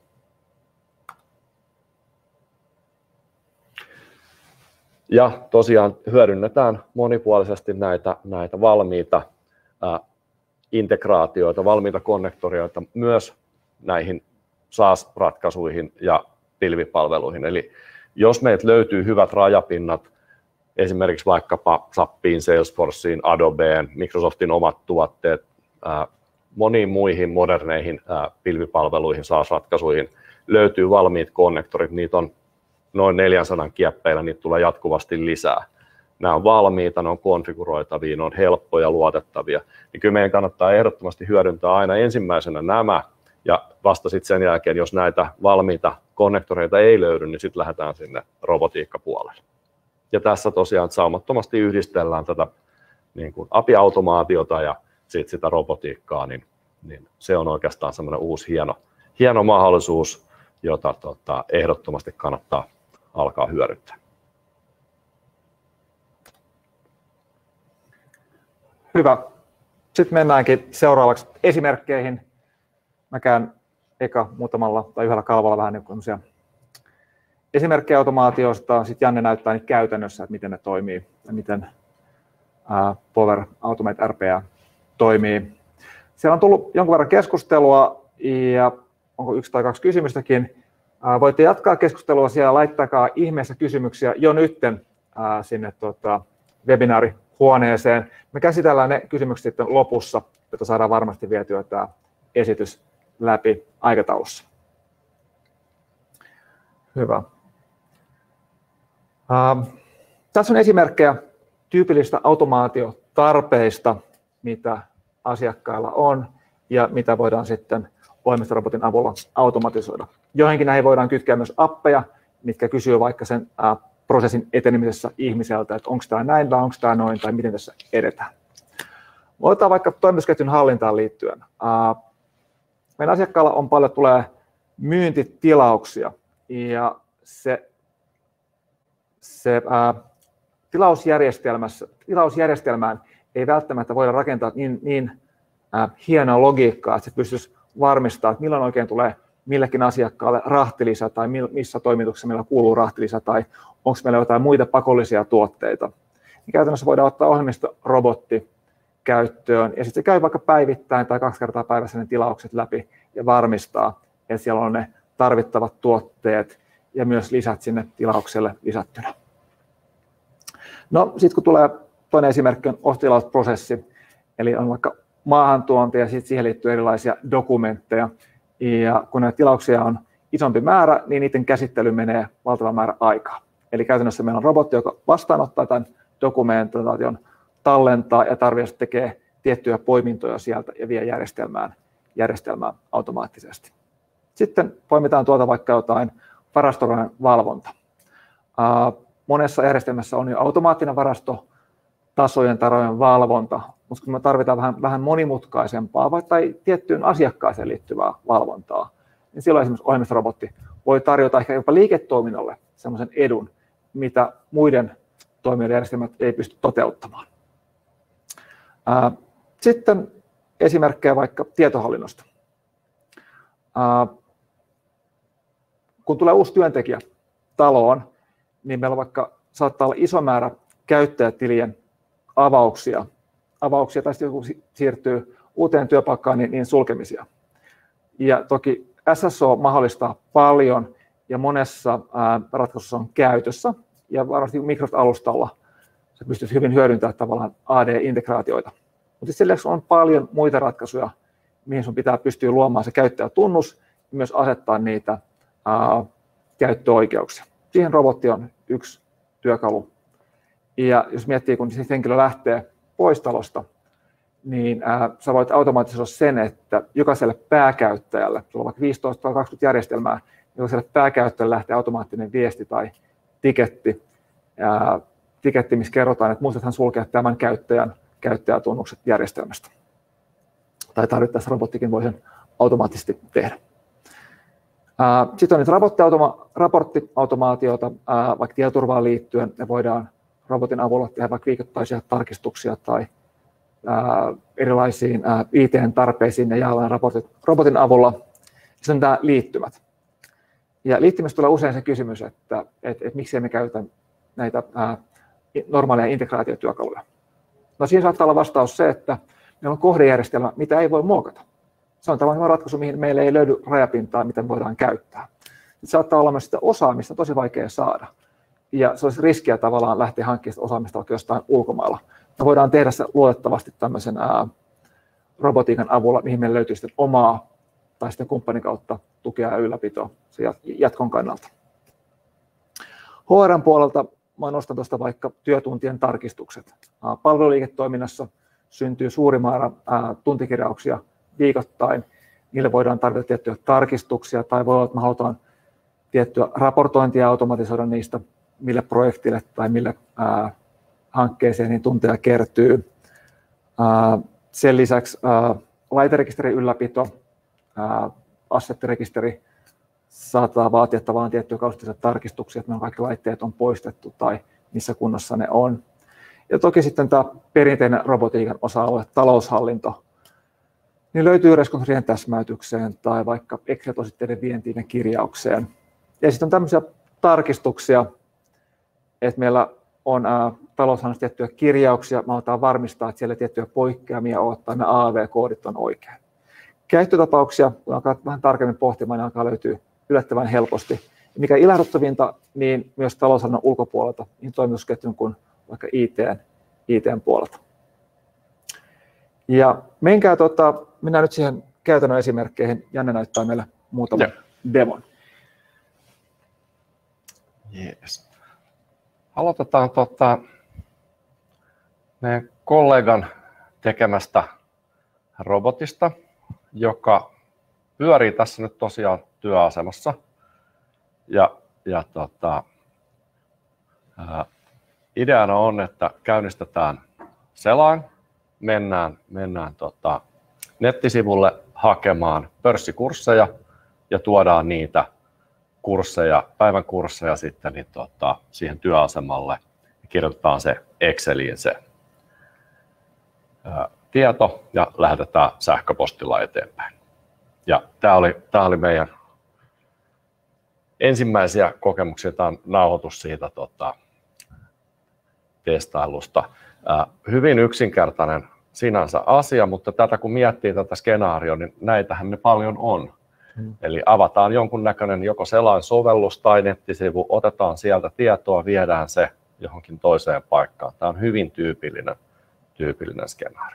Ja tosiaan hyödynnetään monipuolisesti näitä valmiita integraatioita, valmiita konnektorioita myös näihin SaaS-ratkaisuihin ja pilvipalveluihin. Eli jos meiltä löytyy hyvät rajapinnat, esimerkiksi vaikkapa SAPiin, Salesforceen, Adobeen, Microsoftin omat tuotteet, moniin muihin moderneihin pilvipalveluihin, SaaS-ratkaisuihin löytyy valmiit konnektorit, niitä on noin 400 kieppeillä, niitä tulee jatkuvasti lisää. Nämä on valmiita, ne on konfiguroitavia, ne on helppoja, luotettavia. Niin kyllä meidän kannattaa ehdottomasti hyödyntää aina ensimmäisenä nämä, ja vasta sitten sen jälkeen, jos näitä valmiita konnektoreita ei löydy, niin sitten lähdetään sinne robotiikkapuolelle. Ja tässä tosiaan saumattomasti yhdistellään tätä niin kuin API-automaatiota ja sitten sitä robotiikkaa, niin se on oikeastaan semmoinen uusi hieno mahdollisuus, jota ehdottomasti kannattaa alkaa hyödyntää. Hyvä. Sitten mennäänkin seuraavaksi esimerkkeihin. Mä käyn eka muutamalla tai yhdellä kalvolla vähän niin esimerkkejä automaatiosta. Sitten Janne näyttää niitä käytännössä, että miten ne toimii ja miten Power Automate RPA toimii. Siellä on tullut jonkun verran keskustelua ja onko 1 tai 2 kysymystäkin. Voitte jatkaa keskustelua siellä, laittakaa ihmeessä kysymyksiä jo nytten sinne webinaarihuoneeseen. Me käsitellään ne kysymykset sitten lopussa, jotta saadaan varmasti vietyä tämä esitys läpi aikataulussa. Hyvä. Tässä on esimerkkejä tyypillisistä automaatiotarpeista, mitä asiakkailla on ja mitä voidaan sitten ohjelmistorobotin avulla automatisoida. Joihinkin näihin voidaan kytkeä myös appeja, mitkä kysyy vaikka sen prosessin etenemisessä ihmiseltä, että onko tämä näin vai onko tämä noin tai miten tässä edetään. Otetaan vaikka toimitusketjun hallintaan liittyen. Meidän asiakkailla on paljon tulee myyntitilauksia ja tilausjärjestelmään ei välttämättä voida rakentaa niin hienoa logiikkaa, että se pystyisi varmistamaan, että milloin oikein tulee millekin asiakkaalle rahtilisä tai missä toimituksessa meillä kuuluu rahtilisä tai onko meillä jotain muita pakollisia tuotteita. Niin käytännössä voidaan ottaa ohjelmistorobotti käyttöön ja sitten se käy vaikka päivittäin tai 2 kertaa päivässä ne tilaukset läpi ja varmistaa, että siellä on ne tarvittavat tuotteet ja myös lisät sinne tilaukselle lisättynä. No sitten kun tulee toinen esimerkki on ostotilausprosessi, eli on vaikka maahantuonti ja sitten siihen liittyy erilaisia dokumentteja. Ja kun näitä tilauksia on isompi määrä, niin niiden käsittely menee valtava määrä aikaa. Eli käytännössä meillä on robotti, joka vastaanottaa tämän dokumentaation, tallentaa ja tarvittaessa tekee tiettyjä poimintoja sieltä ja vie järjestelmään automaattisesti. Sitten poimitaan tuolta vaikka jotain varastorajan valvonta. Monessa järjestelmässä on jo automaattinen varastotasojen tarojen valvonta, mutta kun me tarvitaan vähän monimutkaisempaa tai tiettyyn asiakkaaseen liittyvää valvontaa, niin silloin esimerkiksi ohjelmistorobotti voi tarjota ehkä jopa liiketoiminnalle sellaisen edun, mitä muiden toimijoiden järjestelmät ei pysty toteuttamaan. Sitten esimerkkejä vaikka tietohallinnosta. Kun tulee uusi työntekijä taloon, niin meillä vaikka saattaa olla iso määrä käyttäjätilien avauksia tai sitten joku siirtyy uuteen työpaikkaan, niin sulkemisia. Ja toki SSO mahdollistaa paljon ja monessa ratkaisussa on käytössä ja varmasti Microsoft-alustalla se pystyy hyvin hyödyntämään tavallaan AD-integraatioita. Mutta sen lisäksi on paljon muita ratkaisuja, mihin sun pitää pystyä luomaan se käyttäjätunnus ja myös asettaa niitä käyttöoikeuksia. Siihen robotti on yksi työkalu. Ja jos miettii, kun henkilö lähtee pois talosta, niin sä voit automaattisesti sen, että jokaiselle pääkäyttäjälle, sulla on vaikka 15 tai 20 järjestelmää, jokaiselle pääkäyttäjälle lähtee automaattinen viesti tai tiketti, missä kerrotaan, että muistathan sulkea tämän käyttäjätunnukset järjestelmästä. Tai tarvittaessa robottikin voi sen automaattisesti tehdä. Sitten on nyt raporttiautomaatiota, vaikka tietoturvaan liittyen, me voidaan robotin avulla tehdä vaikka viikoittaisia tarkistuksia tai erilaisiin IT-tarpeisiin ja jaellaan robotin avulla. Sitten on tämä liittymät. Ja liittymistä tulee usein se kysymys, että miksi emme käytä näitä normaaleja integraatiotyökaluja. No siinä saattaa olla vastaus se, että meillä on kohdejärjestelmä, mitä ei voi muokata. Se on tavallaan ratkaisu, mihin meille ei löydy rajapintaa, mitä voidaan käyttää. Sitten saattaa olla myös sitä osaamista tosi vaikea saada. Ja se olisi riskiä tavallaan lähteä hankkimaan sitä osaamista vaikka jostain ulkomailla. Me voidaan tehdä se luotettavasti tämmöisen robotiikan avulla, mihin meillä löytyy sitten omaa tai sitten kumppanin kautta tukea ja ylläpitoa jatkon kannalta. HR:n puolelta mä nostan tuosta vaikka työtuntien tarkistukset. Palveluliiketoiminnassa syntyy suuri määrä tuntikirjauksia viikoittain. Niille voidaan tarvita tiettyjä tarkistuksia tai voi olla, että me halutaan tiettyä raportointia automatisoida niistä, mille projektille tai mille hankkeeseen niin tunteja kertyy. Sen lisäksi laiterekisterin ylläpito, assettirekisteri saattaa vaatia tavallaan tiettyjä kaustisia tarkistuksia, että kaikki laitteet on poistettu tai missä kunnossa ne on. Ja toki sitten tämä perinteinen robotiikan osa-alue, taloushallinto, niin löytyy yleiskontrollien täsmäytykseen tai vaikka Excel-tositteiden vientiin ja kirjaukseen. Ja sitten on tämmöisiä tarkistuksia, että meillä on taloushallinnossa tiettyjä kirjauksia, me halutaan varmistaa, että siellä tiettyjä poikkeamia on tai ne AAV-koodit on oikein. Käyttötapauksia, kun alkaa vähän tarkemmin pohtimaan, niin alkaa löytyä yllättävän helposti. Ja mikä ilahduttavinta, niin myös taloushallinnon ulkopuolelta, niin toimitusketjun kuin vaikka IT:n puolelta. Ja mennään nyt siihen käytännön esimerkkeihin. Janne näyttää meille muutaman demon. Yes. Aloitetaan meidän kollegan tekemästä robotista, joka pyörii tässä nyt tosiaan työasemassa. Ideana on, että käynnistetään selain, mennään nettisivulle hakemaan pörssikursseja ja tuodaan niitä päivän kursseja sitten niin siihen työasemalle. Kirjoitetaan se Exceliin se tieto ja lähetetään sähköpostilla eteenpäin. Ja tämä oli meidän ensimmäisiä kokemuksia, tämä on nauhoitus siitä testailusta. Hyvin yksinkertainen sinänsä asia, mutta tätä kun miettii tätä skenaarioa, niin näitähän ne paljon on. Eli avataan jonkunnäköinen joko selain-sovellus tai nettisivu, otetaan sieltä tietoa, viedään se johonkin toiseen paikkaan. Tämä on hyvin tyypillinen skenaario.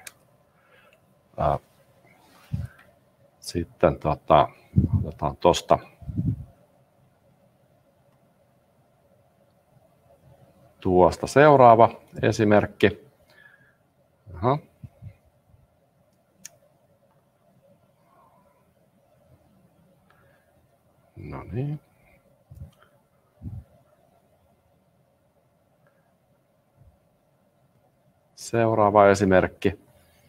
Sitten otetaan tuosta seuraava esimerkki. Aha. No niin. Seuraava esimerkki.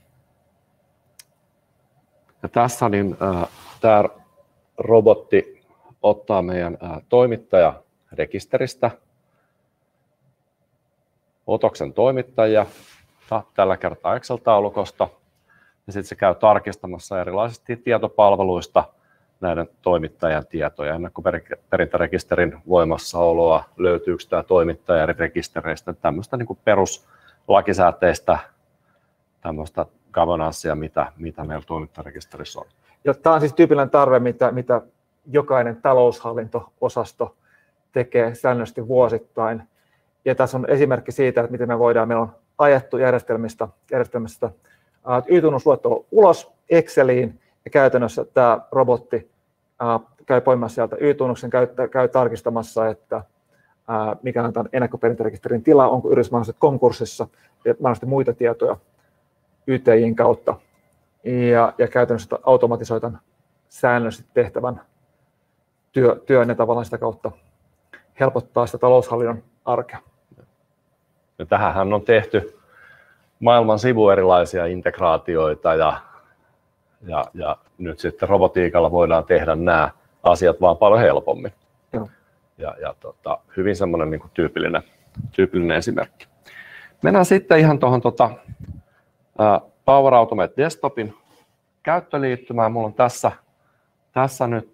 Ja tässä niin, tämä robotti ottaa meidän toimittajarekisteristä otoksen toimittajia, tällä kertaa Excel-taulukosta, ja sitten se käy tarkistamassa erilaisista tietopalveluista näiden toimittajan tietoja, ennakkoperintärekisterin voimassaoloa, löytyykö tämä toimittaja eri rekistereistä, tämmöistä niin kuin peruslakisääteistä tämmöistä governancea, mitä meillä toimittajarekisterissä on. Ja tämä on siis tyypillinen tarve, mitä jokainen taloushallinto-osasto tekee säännöllisesti vuosittain. Ja tässä on esimerkki siitä, että miten meillä on ajettu järjestelmästä Y-tunnusluettelo ulos Exceliin, ja käytännössä tämä robotti käy poimimassa sieltä Y-tunnuksen, käy tarkistamassa, että mikä on tämän ennakkoperintärekisterin tila, onko yritys mahdollisesti konkurssissa, ja mahdollisesti muita tietoja YTJ:n kautta. Ja käytännössä automatisoitan säännöllisesti tehtävän työn ja tavallaan sitä kautta helpottaa sitä taloushallinnon arkea. Ja tähän on tehty maailman sivu erilaisia integraatioita ja nyt sitten robotiikalla voidaan tehdä nämä asiat vaan paljon helpommin. Joo. Ja hyvin semmoinen niin kuin tyypillinen esimerkki. Mennään sitten ihan tuohon Power Automate Desktopin käyttöliittymään. Mulla on tässä nyt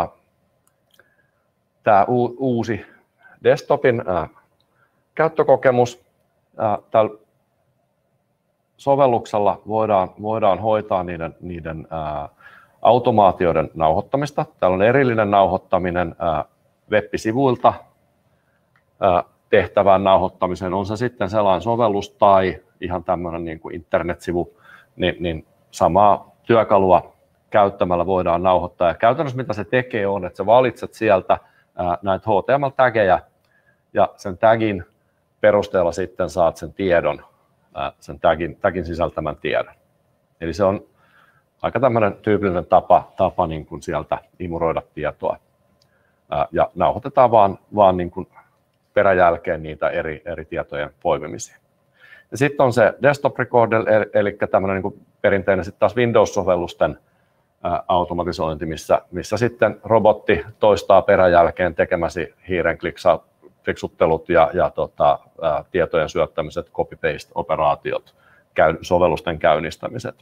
tämä uusi desktopin käyttökokemus. Tällä sovelluksella voidaan hoitaa niiden automaatioiden nauhoittamista. Täällä on erillinen nauhoittaminen web-sivuilta tehtävään nauhoittamiseen. On se sitten sellainen sovellus tai ihan tämmöinen niin kuin internetsivu, niin samaa työkalua käyttämällä voidaan nauhoittaa. Ja käytännössä mitä se tekee on, että sä valitset sieltä näitä HTML-tägejä ja sen tagin perusteella sitten saat sen tiedon, sen tagin sisältämän tiedon. Eli se on aika tämmöinen tyypillinen tapa niin kuin sieltä imuroida tietoa. Ja nauhoitetaan vaan niin kuin peräjälkeen niitä eri tietojen poimimisia. Ja sitten on se desktop recorder, eli tämmöinen niin kuin perinteinen sitten taas Windows-sovellusten automatisointi, missä sitten robotti toistaa peräjälkeen tekemäsi hiiren kliksuttelut ja tietojen syöttämiset, copy-paste-operaatiot, sovellusten käynnistämiset.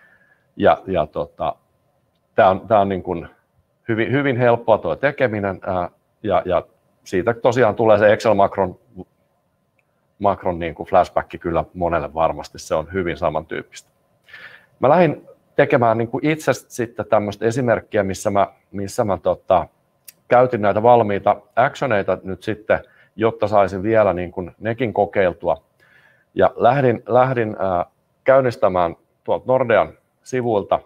Tämä on niin kuin hyvin helppoa tuo tekeminen, ja siitä tosiaan tulee se Excel-makron niin kuin flashback kyllä monelle varmasti, se on hyvin samantyyppistä. Mä lähdin tekemään niin kuin itse sitten tämmöistä esimerkkiä, missä mä käytin näitä valmiita actioneita nyt sitten, jotta saisin vielä niin kuin nekin kokeiltua. Ja lähdin käynnistämään tuolta Nordean sivuilta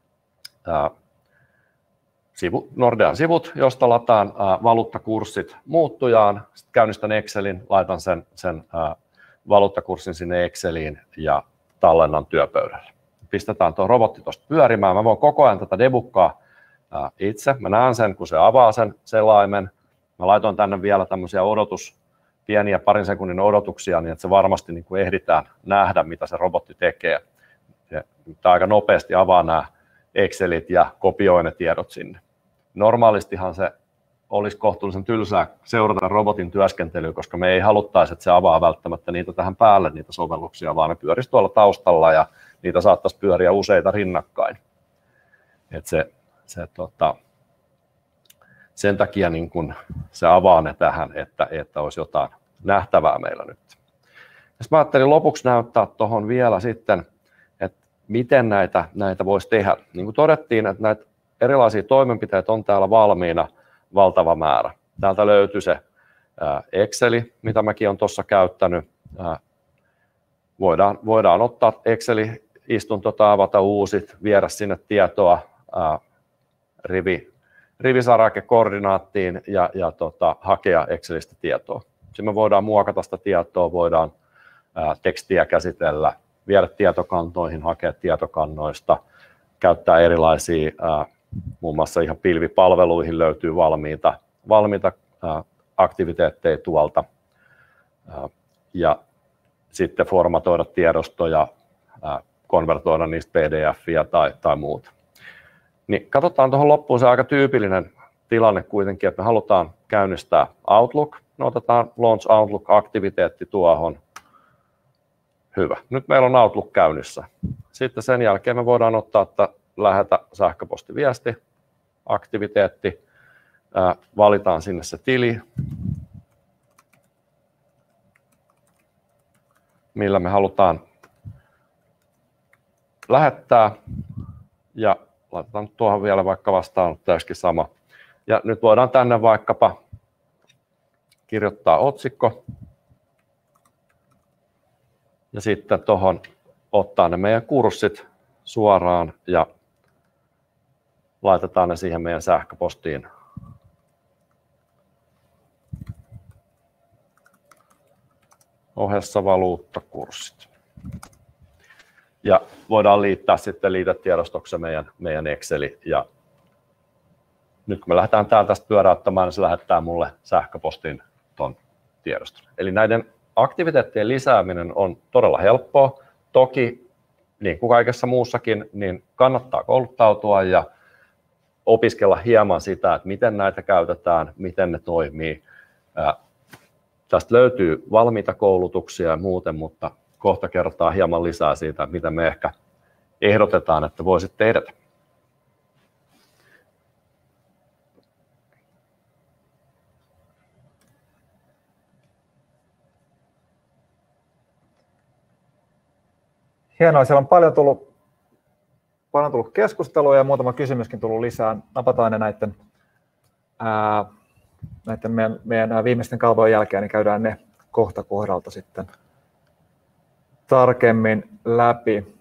Nordean sivut, josta lataan valuuttakurssit muuttujaan. Sitten käynnistän Excelin, laitan sen valuuttakurssin sinne Exceliin ja tallennan työpöydälle. Pistetään tuo robotti tuosta pyörimään. Mä voin koko ajan tätä debuggaa itse. Mä näen sen, kun se avaa sen selaimen. Mä laitoin tänne vielä tämmöisiä pieniä parin sekunnin odotuksia, niin että se varmasti niin kuin ehditään nähdä, mitä se robotti tekee. Tämä aika nopeasti avaa nämä Excelit ja kopioi ne tiedot sinne. Normaalistihan se olisi kohtuullisen tylsää seurata robotin työskentelyä, koska me ei haluttaisi, että se avaa välttämättä niitä tähän päälle, niitä sovelluksia, vaan ne pyörisi tuolla taustalla ja niitä saattaisi pyöriä useita rinnakkain. Et sen takia niin kun se avaa ne tähän, että olisi jotain nähtävää meillä nyt. Jos mä ajattelin lopuksi näyttää tuohon vielä sitten, että miten näitä voisi tehdä. Niin kuin todettiin, että näitä erilaisia toimenpiteitä on täällä valmiina valtava määrä. Täältä löytyy se Exceli, mitä mäkin olen tuossa käyttänyt. Voidaan ottaa Exceli-istunto tai avata uusit, viedä sinne tietoa rivisarakekoordinaattiin ja hakea Excelistä tietoa. Sitten me voidaan muokata sitä tietoa, voidaan tekstiä käsitellä, viedä tietokantoihin, hakea tietokannoista, käyttää erilaisia, muun muassa ihan pilvipalveluihin löytyy valmiita aktiviteetteja tuolta, ja sitten formatoida tiedostoja, konvertoida niistä PDF-iä tai muuta. Niin katsotaan tuohon loppuun se aika tyypillinen tilanne kuitenkin, että me halutaan käynnistää Outlook. Me otetaan Launch Outlook-aktiviteetti tuohon. Hyvä. Nyt meillä on Outlook käynnissä. Sitten sen jälkeen me voidaan ottaa, että lähetä sähköpostiviesti, aktiviteetti. Valitaan sinne se tili, millä me halutaan lähettää. Ja laitetaan tuohon vielä vaikka vastaanottajaksikin sama. Ja nyt voidaan tänne vaikkapa kirjoittaa otsikko. Ja sitten tuohon ottaa ne meidän kurssit suoraan ja laitetaan ne siihen meidän sähköpostiin. Ohessa valuuttakurssit. Ja voidaan liittää sitten liitetiedostoksi meidän Exceli. Ja nyt kun me lähdetään täältä pyöräyttämään, niin se lähettää mulle sähköpostiin ton tiedoston. Eli näiden aktiviteettien lisääminen on todella helppoa. Toki, niin kuin kaikessa muussakin, niin kannattaa kouluttautua ja opiskella hieman sitä, että miten näitä käytetään, miten ne toimii. Tästä löytyy valmiita koulutuksia ja muuten, mutta kohta kertaa hieman lisää siitä, mitä me ehkä ehdotetaan, että voisitte edetä. Hienoa, siellä on paljon tullut keskustelua ja muutama kysymyskin tullut lisää. Napataan ne näiden meidän viimeisten kalvojen jälkeen, niin käydään ne kohta kohdalta sitten tarkemmin läpi.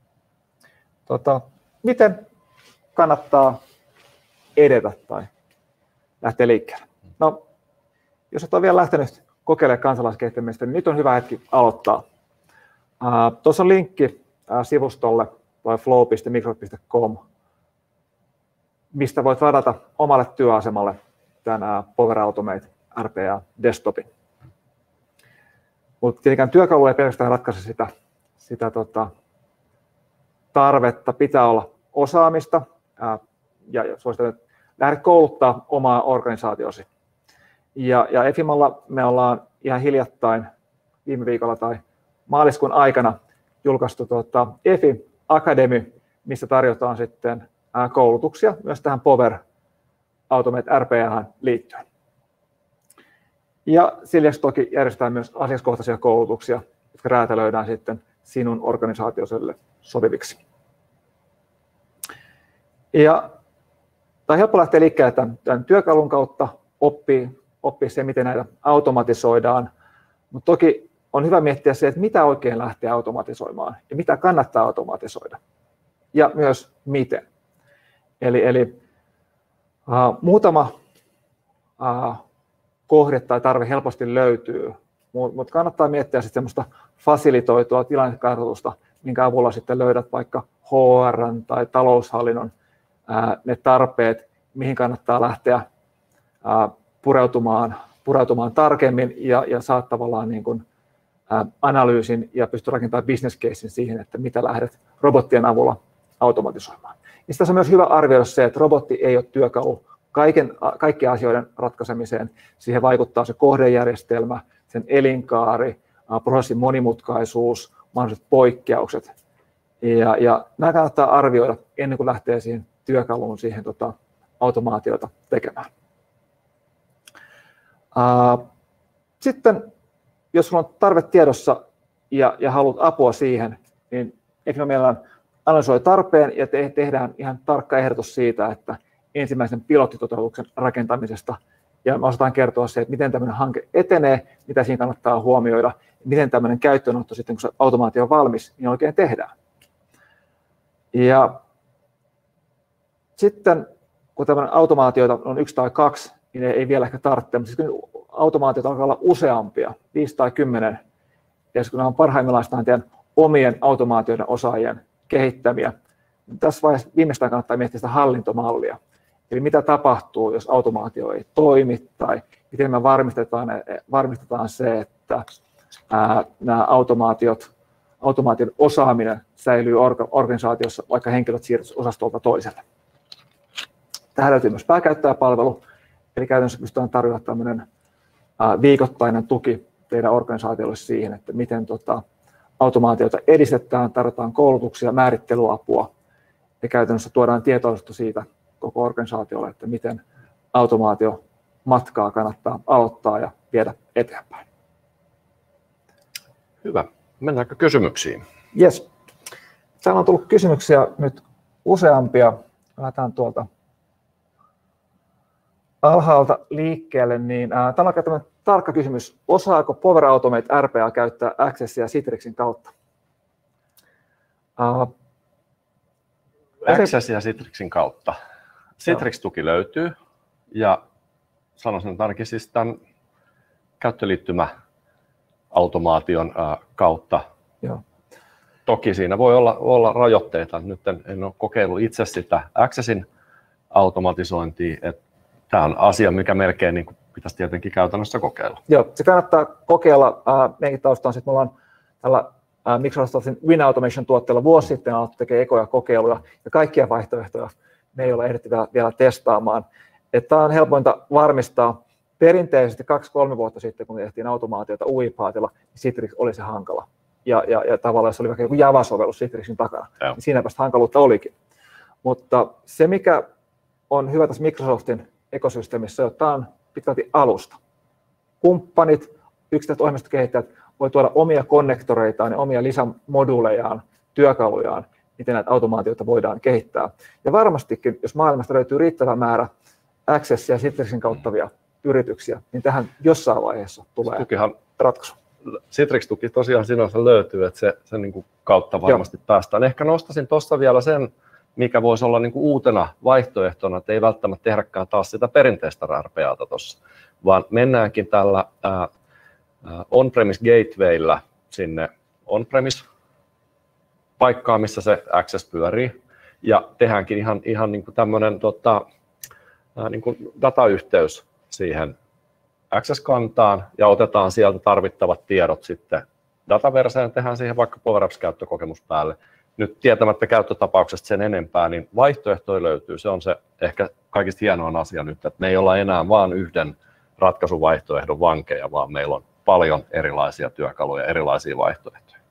Miten kannattaa edetä tai lähteä liikkeelle? No, jos et ole vielä lähtenyt kokeilemaan kansalaiskehittämistä, niin nyt on hyvä hetki aloittaa. Tuossa on linkki sivustolle tai flow.microsoft.com, mistä voit ladata omalle työasemalle tämän Power Automate RPA desktopin. Mutta tietenkään työkalu ei pelkästään ratkaise sitä tarvetta, pitää olla osaamista ja suosittelen, että lähde kouluttaa omaa organisaatiosi. Ja EFIMalla me ollaan ihan hiljattain viime viikolla tai maaliskuun aikana julkaistu EFI Academy, missä tarjotaan sitten koulutuksia myös tähän Power Automate RPA:han liittyen. Ja sillä lisäksi toki järjestetään myös asiakohtaisia koulutuksia, jotka räätälöidään sitten sinun organisaatioselle sopiviksi. Ja tämä on helppo lähteä liikkeelle tämän työkalun kautta, oppia se, miten näitä automatisoidaan, mutta toki on hyvä miettiä se, että mitä oikein lähtee automatisoimaan ja mitä kannattaa automatisoida ja myös miten. Eli muutama kohde tai tarve helposti löytyy, mutta kannattaa miettiä sitten semmoista fasilitoitua tilannekartoitusta, minkä avulla sitten löydät vaikka HR:n tai taloushallinnon ne tarpeet, mihin kannattaa lähteä pureutumaan tarkemmin ja saat tavallaan niin kuin analyysin ja pystyt rakentamaan business casen siihen, että mitä lähdet robottien avulla automatisoimaan. Ja tässä on myös hyvä arvioida se, että robotti ei ole työkalu kaikkien asioiden ratkaisemiseen. Siihen vaikuttaa se kohdejärjestelmä, sen elinkaari, prosessin monimutkaisuus, mahdolliset poikkeukset. Ja nämä kannattaa arvioida ennen kuin lähtee siihen työkaluun siihen automaatiota tekemään. Sitten, jos sulla on tarve tiedossa ja haluat apua siihen, niin Economialla analysoi tarpeen ja tehdään ihan tarkka ehdotus siitä, että ensimmäisen pilottitoteutuksen rakentamisesta. Ja me osataan kertoa se, että miten tämmöinen hanke etenee, mitä siinä kannattaa huomioida, miten tämmöinen käyttöönotto sitten, kun se automaatio on valmis, niin oikein tehdään. Ja sitten, kun tämmöinen automaatioita on 1 tai 2, niin ei vielä ehkä tarvitse, mutta kun automaatioita alkaa olla useampia, 5 tai 10, ja kun nämä on parhaimmillaan teidän omien automaatioiden osaajien kehittämiä, niin tässä vaiheessa viimeistään kannattaa miettiä sitä hallintomallia. Eli mitä tapahtuu, jos automaatio ei toimi, tai miten me varmistetaan se, että nämä automaation osaaminen säilyy organisaatiossa, vaikka henkilöt siirtyvät osastolta toiselle. Tähän löytyy myös pääkäyttäjäpalvelu, eli käytännössä pystytään tarjoamaan tämmöinen viikoittainen tuki teidän organisaatiolle siihen, että miten automaatiota edistetään, tarjotaan koulutuksia, määrittelyapua ja käytännössä tuodaan tietoisuutta siitä koko organisaatiolle, että miten automaatiomatkaa kannattaa aloittaa ja viedä eteenpäin. Hyvä. Mennäänkö kysymyksiin? Yes. Täällä on tullut kysymyksiä nyt useampia. Lähdetään tuolta alhaalta liikkeelle. Niin, tämä on tämmöinen tarkka kysymys. Osaako Power Automate RPA käyttää Accessia Citrixin kautta? Accessia Citrixin kautta. Citrix-tuki löytyy ja sanoisin, että ainakin siis tämän käyttöliittymäautomaation kautta. Joo. Toki siinä voi olla rajoitteita. Nyt en ole kokeillut itse sitä Accessin automatisointia. Tämä on asia, mikä melkein niin kuin pitäisi tietenkin käytännössä kokeilla. Joo, se kannattaa kokeilla. Meidänkin taustaan sitten me ollaan tällä Microsoftin Win Automation tuotteella vuosi sitten alettu tekemään ekoja kokeiluja ja kaikkia vaihtoehtoja me ei ole ehditty vielä testaamaan. Tämä on helpointa varmistaa. Perinteisesti 2-3 vuotta sitten, kun tehtiin automaatiota UiPathilla, niin Citrix oli se hankala. Ja tavallaan se oli vaikka joku Java-sovellus Citrixin takana, niin siinäpä sitä hankaluutta olikin. Mutta se, mikä on hyvä tässä Microsoftin ekosysteemissä, että tämä on pitkälti alusta. Kumppanit, yksittäiset ohjelmistokehittäjät voi tuoda omia konnektoreitaan ja omia lisämoduulejaan, työkalujaan, miten näitä automaatioita voidaan kehittää. Ja varmastikin, jos maailmasta löytyy riittävä määrä Accessia ja Citrixin kauttavia yrityksiä, niin tähän jossain vaiheessa tulee ratkaisu. Citrix-tuki tosiaan sinänsä löytyy, että se niin kuin kautta varmasti päästään. Ehkä nostaisin tuosta vielä sen, mikä voisi olla niin kuin uutena vaihtoehtona, että ei välttämättä tehdäkään taas sitä perinteistä RPAta tuossa, vaan mennäänkin tällä on-premise gatewaylla sinne on-premise paikkaan, missä se Access pyörii, ja tehdäänkin ihan niin kuin tämmöinen niin kuin datayhteys siihen Access-kantaan, ja otetaan sieltä tarvittavat tiedot sitten dataverseen, tehdään siihen vaikka Power Apps-käyttökokemus päälle. Nyt tietämättä käyttötapauksesta sen enempää, niin vaihtoehtoja löytyy. Se on se ehkä kaikista hienoin asia nyt, että me ei olla enää vain yhden ratkaisuvaihtoehdon vankeja, vaan meillä on paljon erilaisia työkaluja, erilaisia vaihtoehtoja.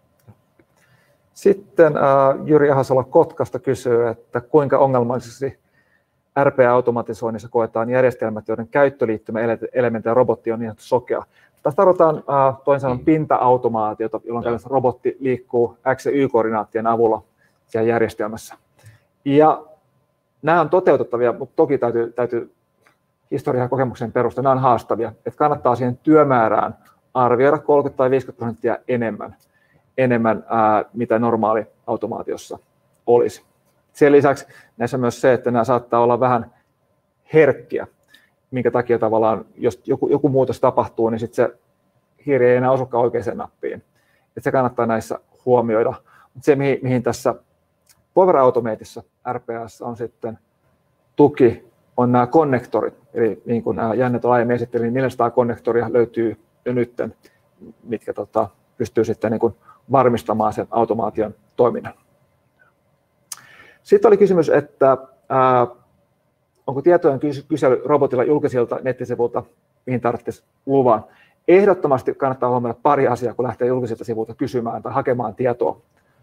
Sitten Jyri Ahasalo Kotkasta kysyy, että kuinka ongelmallisesti RPA-automatisoinnissa koetaan järjestelmät, joiden käyttöliittymäelementti ja robotti on niin sokea. Tässä tarvitaan toisin sanoen pinta-automaatiota, jolloin robotti liikkuu X- ja Y-koordinaattien avulla siellä järjestelmässä. Ja nämä on toteutettavia, mutta toki täytyy historian ja kokemuksen perusteella, nämä on haastavia. Että kannattaa siihen työmäärään arvioida 30 tai 50% enemmän mitä normaali automaatiossa olisi. Sen lisäksi näissä on myös se, että nämä saattaa olla vähän herkkiä, minkä takia tavallaan, jos joku muutos tapahtuu, niin sitten se hiiri ei enää osukaan oikeaan nappiin. Et se kannattaa näissä huomioida. Mutta se, mihin tässä Power Automateissa, RPA:ssa on sitten tuki, on nämä konnektorit. Eli niin kuin Janne aiemmin esitteli, niin 400 konnektoria löytyy jo nyt, mitkä pystyy sitten niin kuin varmistamaan sen automaation toiminnan. Sitten oli kysymys, että onko tietojen kysely robotilla julkisilta nettisivuilta, mihin tarvitsisi luvan. Ehdottomasti kannattaa huomioida pari asiaa, kun lähtee julkisilta sivuilta kysymään tai hakemaan tietoa.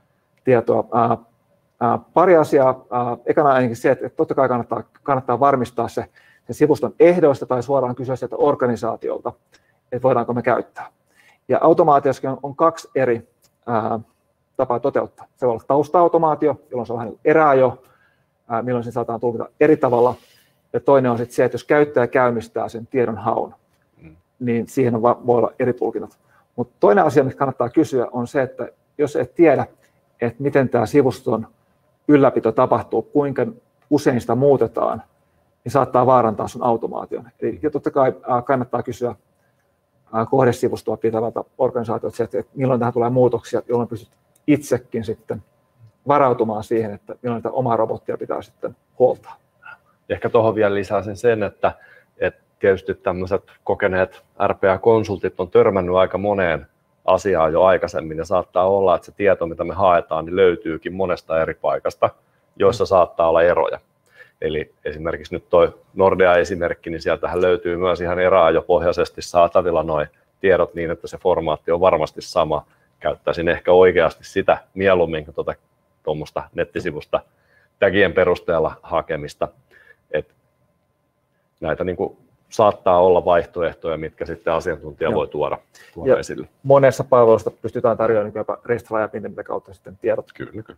Pari asiaa. Ekana ainakin se, että totta kai kannattaa varmistaa se sivuston ehdoista tai suoraan kysyä sieltä organisaatiolta, että voidaanko me käyttää. Ja automaatiossakin on kaksi eri tapaa toteuttaa. Se voi olla tausta-automaatio, jolloin se on vähän niin kuin erääjo, milloin se saadaan tulkita eri tavalla. Ja toinen on sitten se, että jos käyttäjä käynnistää sen tiedon haun, niin siihen voi olla eri tulkinnat. Mutta toinen asia, mitä kannattaa kysyä, on se, että jos et tiedä, että miten tämä sivuston ylläpito tapahtuu, kuinka usein sitä muutetaan, niin saattaa vaarantaa sun automaation. Eli totta kai kannattaa kysyä kohdesivustoa pitävältä organisaatiolta, että milloin tähän tulee muutoksia, jolloin pystyt itsekin sitten varautumaan siihen, että milloin tätä omaa robottia pitää sitten huoltaa. Ehkä tuohon vielä lisäisin sen, että tietysti tämmöiset kokeneet RPA-konsultit on törmännyt aika moneen asiaan jo aikaisemmin, ja saattaa olla, että se tieto, mitä me haetaan, niin löytyykin monesta eri paikasta, joissa saattaa olla eroja. Eli esimerkiksi nyt tuo Nordea-esimerkki, niin sieltähän löytyy myös ihan erääajopohjaisesti saatavilla nuo tiedot niin, että se formaatti on varmasti sama. Käyttäisin ehkä oikeasti sitä mieluummin kuin tuommoista nettisivusta tagien perusteella hakemista. Et näitä niin kuin saattaa olla vaihtoehtoja, mitkä sitten asiantuntija voi tuoda esille. Monessa palvelusta pystytään tarjoamaan jopa REST-rajapinta, mitä kautta sitten tiedot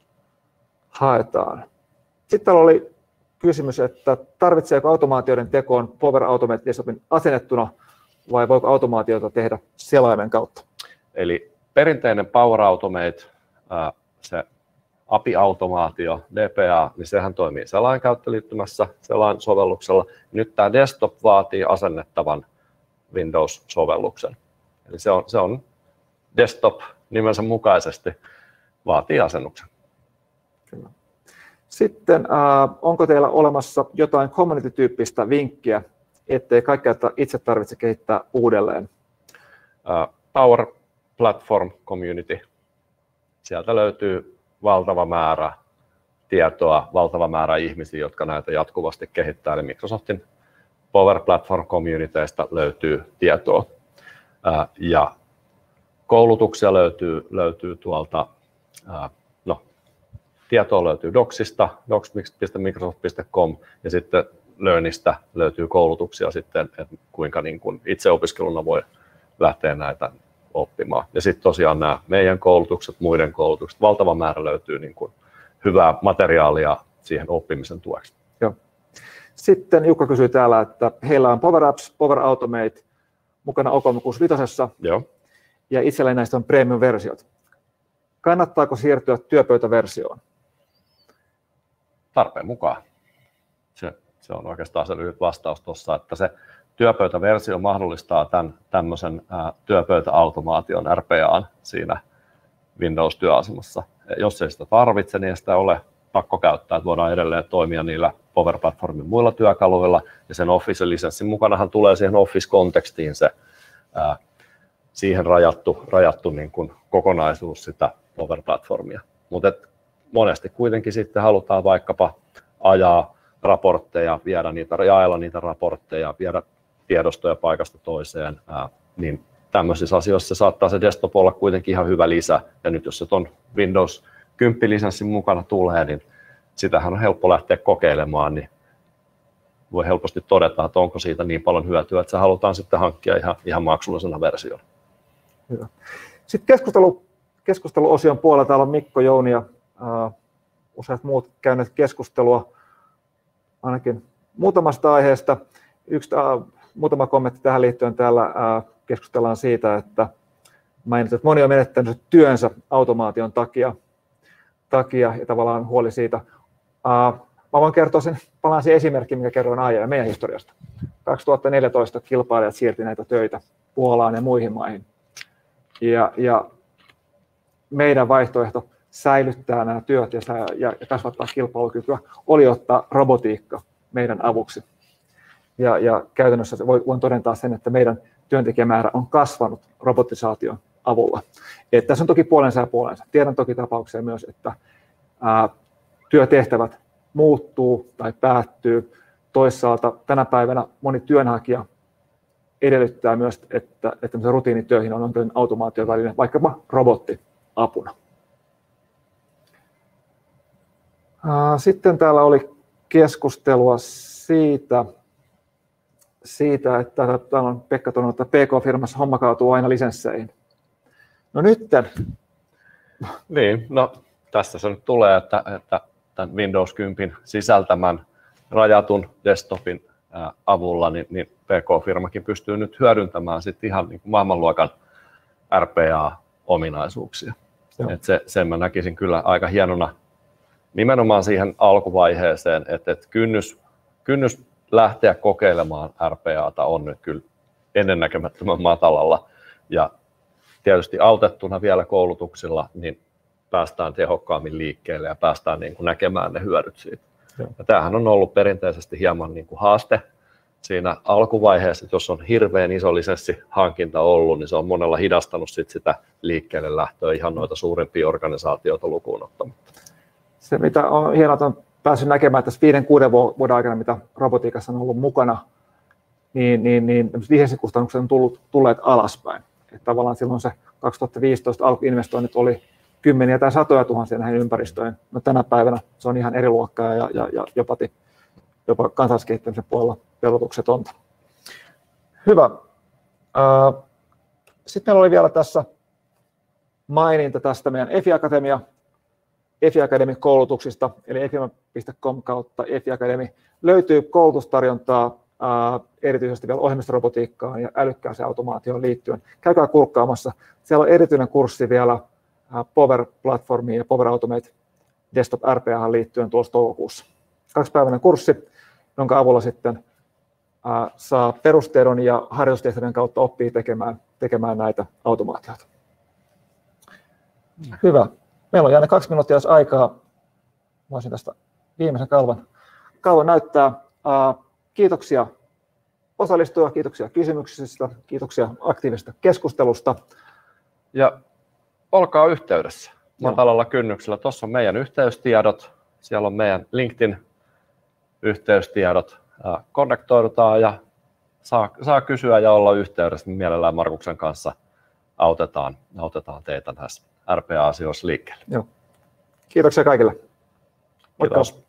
haetaan. Sitten täällä oli kysymys, että tarvitseeko automaatioiden tekoon Power Automate Desktopin asennettuna vai voiko automaatiota tehdä selaimen kautta? Eli perinteinen Power Automate, se API-automaatio, DPA, niin sehän toimii selainkäyttöliittymässä, selainsovelluksella. Nyt tämä desktop vaatii asennettavan Windows-sovelluksen. Eli se on desktop nimensä mukaisesti vaatii asennuksen. Kyllä. Sitten onko teillä olemassa jotain community-tyyppistä vinkkiä, ettei kaikkea itse tarvitse kehittää uudelleen? Power Platform Community. Sieltä löytyy valtava määrä tietoa, valtava määrä ihmisiä, jotka näitä jatkuvasti kehittää. Eli Microsoftin Power Platform Communityista löytyy tietoa. Ja koulutuksia löytyy tuolta, tietoa löytyy Docsista, docs.microsoft.com, ja sitten Learnista löytyy koulutuksia sitten, että kuinka niin kuin itse opiskeluna voi lähteä näitä oppimaan. Ja sitten tosiaan nämä meidän koulutukset, muiden koulutukset, valtava määrä löytyy niin kuin hyvää materiaalia siihen oppimisen tueksi. Joo. Sitten Jukka kysyy täällä, että heillä on Power Apps, Power Automate mukana O365, Joo. ja itselläni näistä on premium-versiot. Kannattaako siirtyä työpöytäversioon? Tarpeen mukaan. Se on oikeastaan se lyhyt vastaus tuossa, että se työpöytäversio mahdollistaa tämän tämmöisen työpöytäautomaation RPA:n siinä Windows-työasemassa. Jos ei sitä tarvitse, niin ei sitä ole pakko käyttää, että voidaan edelleen toimia niillä Power Platformin muilla työkaluilla, ja sen Office-lisenssin mukanahan tulee siihen Office-kontekstiin se siihen rajattu niin kuin kokonaisuus sitä Power Platformia. Mutta monesti kuitenkin sitten halutaan vaikkapa ajaa raportteja, jaella niitä raportteja, viedä tiedostoja paikasta toiseen, niin tämmöisissä asioissa saattaa se desktop olla kuitenkin ihan hyvä lisä. Ja nyt jos se on Windows 10-lisenssin mukana tulee, niin sitähän on helppo lähteä kokeilemaan, niin voi helposti todeta, että onko siitä niin paljon hyötyä, että se halutaan sitten hankkia ihan maksullisena versiona. Hyvä. Sitten keskusteluosion puolella täällä on Mikko, Jouni ja useat muut käyneet keskustelua ainakin muutamasta aiheesta. Muutama kommentti tähän liittyen. Täällä keskustellaan siitä, että moni on menettänyt työnsä automaation takia ja tavallaan huoli siitä. Mä voin kertoa palaan siihen esimerkkiin, mikä kerroin aiemmin meidän historiasta. 2014 kilpailijat siirti näitä töitä Puolaan ja muihin maihin. Ja meidän vaihtoehto säilyttää nämä työt ja kasvattaa kilpailukykyä oli ottaa robotiikka meidän avuksi. Ja käytännössä voin todentaa sen, että meidän työntekijämäärä on kasvanut robotisaation avulla. Tässä on toki puolensa ja puolensa. Tiedän toki tapauksia myös, että työtehtävät muuttuu tai päättyy. toisaalta tänä päivänä moni työnhakija edellyttää myös, että rutiinitöihin on jonkinlainen automaatioväline, vaikkapa robotti apuna. Sitten täällä oli keskustelua siitä, että täällä on Pekka todennut, että PK-firmassa homma kaatuu aina lisensseihin. No nytten. Niin, no tässä se nyt tulee, että tämän Windows 10 sisältämän rajatun desktopin avulla niin PK-firmakin pystyy nyt hyödyntämään sitten ihan niin kuin maailmanluokan RPA-ominaisuuksia. Sen mä näkisin kyllä aika hienona nimenomaan siihen alkuvaiheeseen, että kynnys lähteä kokeilemaan RPAta on nyt kyllä ennennäkemättömän matalalla. Ja tietysti autettuna vielä koulutuksilla, niin päästään tehokkaammin liikkeelle ja päästään niin kuin näkemään ne hyödyt siitä. Ja tämähän on ollut perinteisesti hieman niin kuin haaste siinä alkuvaiheessa, että jos on hirveän iso lisenssihankinta ollut, niin se on monella hidastanut sitä liikkeelle lähtöä ihan noita suurimpia organisaatioita lukuun ottamatta. Se, mitä on hienoa, että on päässyt näkemään tässä 5-6 vuoden aikana, mitä robotiikassa on ollut mukana, niin lisenssikustannukset on tulleet alaspäin. Että tavallaan silloin se 2015 alkuinvestoinnit oli kymmeniä tai satoja tuhansia näihin ympäristöihin. No, tänä päivänä se on ihan eri luokkaa ja jopa kansalliskehittämisen puolella verotukset on. Hyvä. Sitten meillä oli vielä tässä maininta tästä meidän EFI Academy-koulutuksista, eli efima.com kautta EFI Academy. Löytyy koulutustarjontaa erityisesti vielä ohjelmistorobotiikkaan ja älykkääseen automaatioon liittyen. Käykää kurkkaamassa. Siellä on erityinen kurssi vielä Power-platformiin ja Power Automate Desktop RPA:han liittyen tuossa toukokuussa. 2-päiväinen kurssi, jonka avulla sitten saa perustiedon ja harjoitustehtävien kautta oppii tekemään näitä automaatioita. Hyvä. Meillä on jäänyt 2 minuuttia aikaa. Voisin tästä viimeisen kalvon näyttää. Kiitoksia osallistujille, kiitoksia kysymyksistä, kiitoksia aktiivisesta keskustelusta. Ja olkaa yhteydessä matalalla kynnyksellä. Tuossa on meidän yhteystiedot, siellä on meidän LinkedIn-yhteystiedot. Konnektoidutaan ja saa kysyä ja olla yhteydessä, niin mielellään Markuksen kanssa autetaan teitä näissä RPA-asioissa liikkeelle. Joo. Kiitoksia kaikille. Moikka. Kiitos.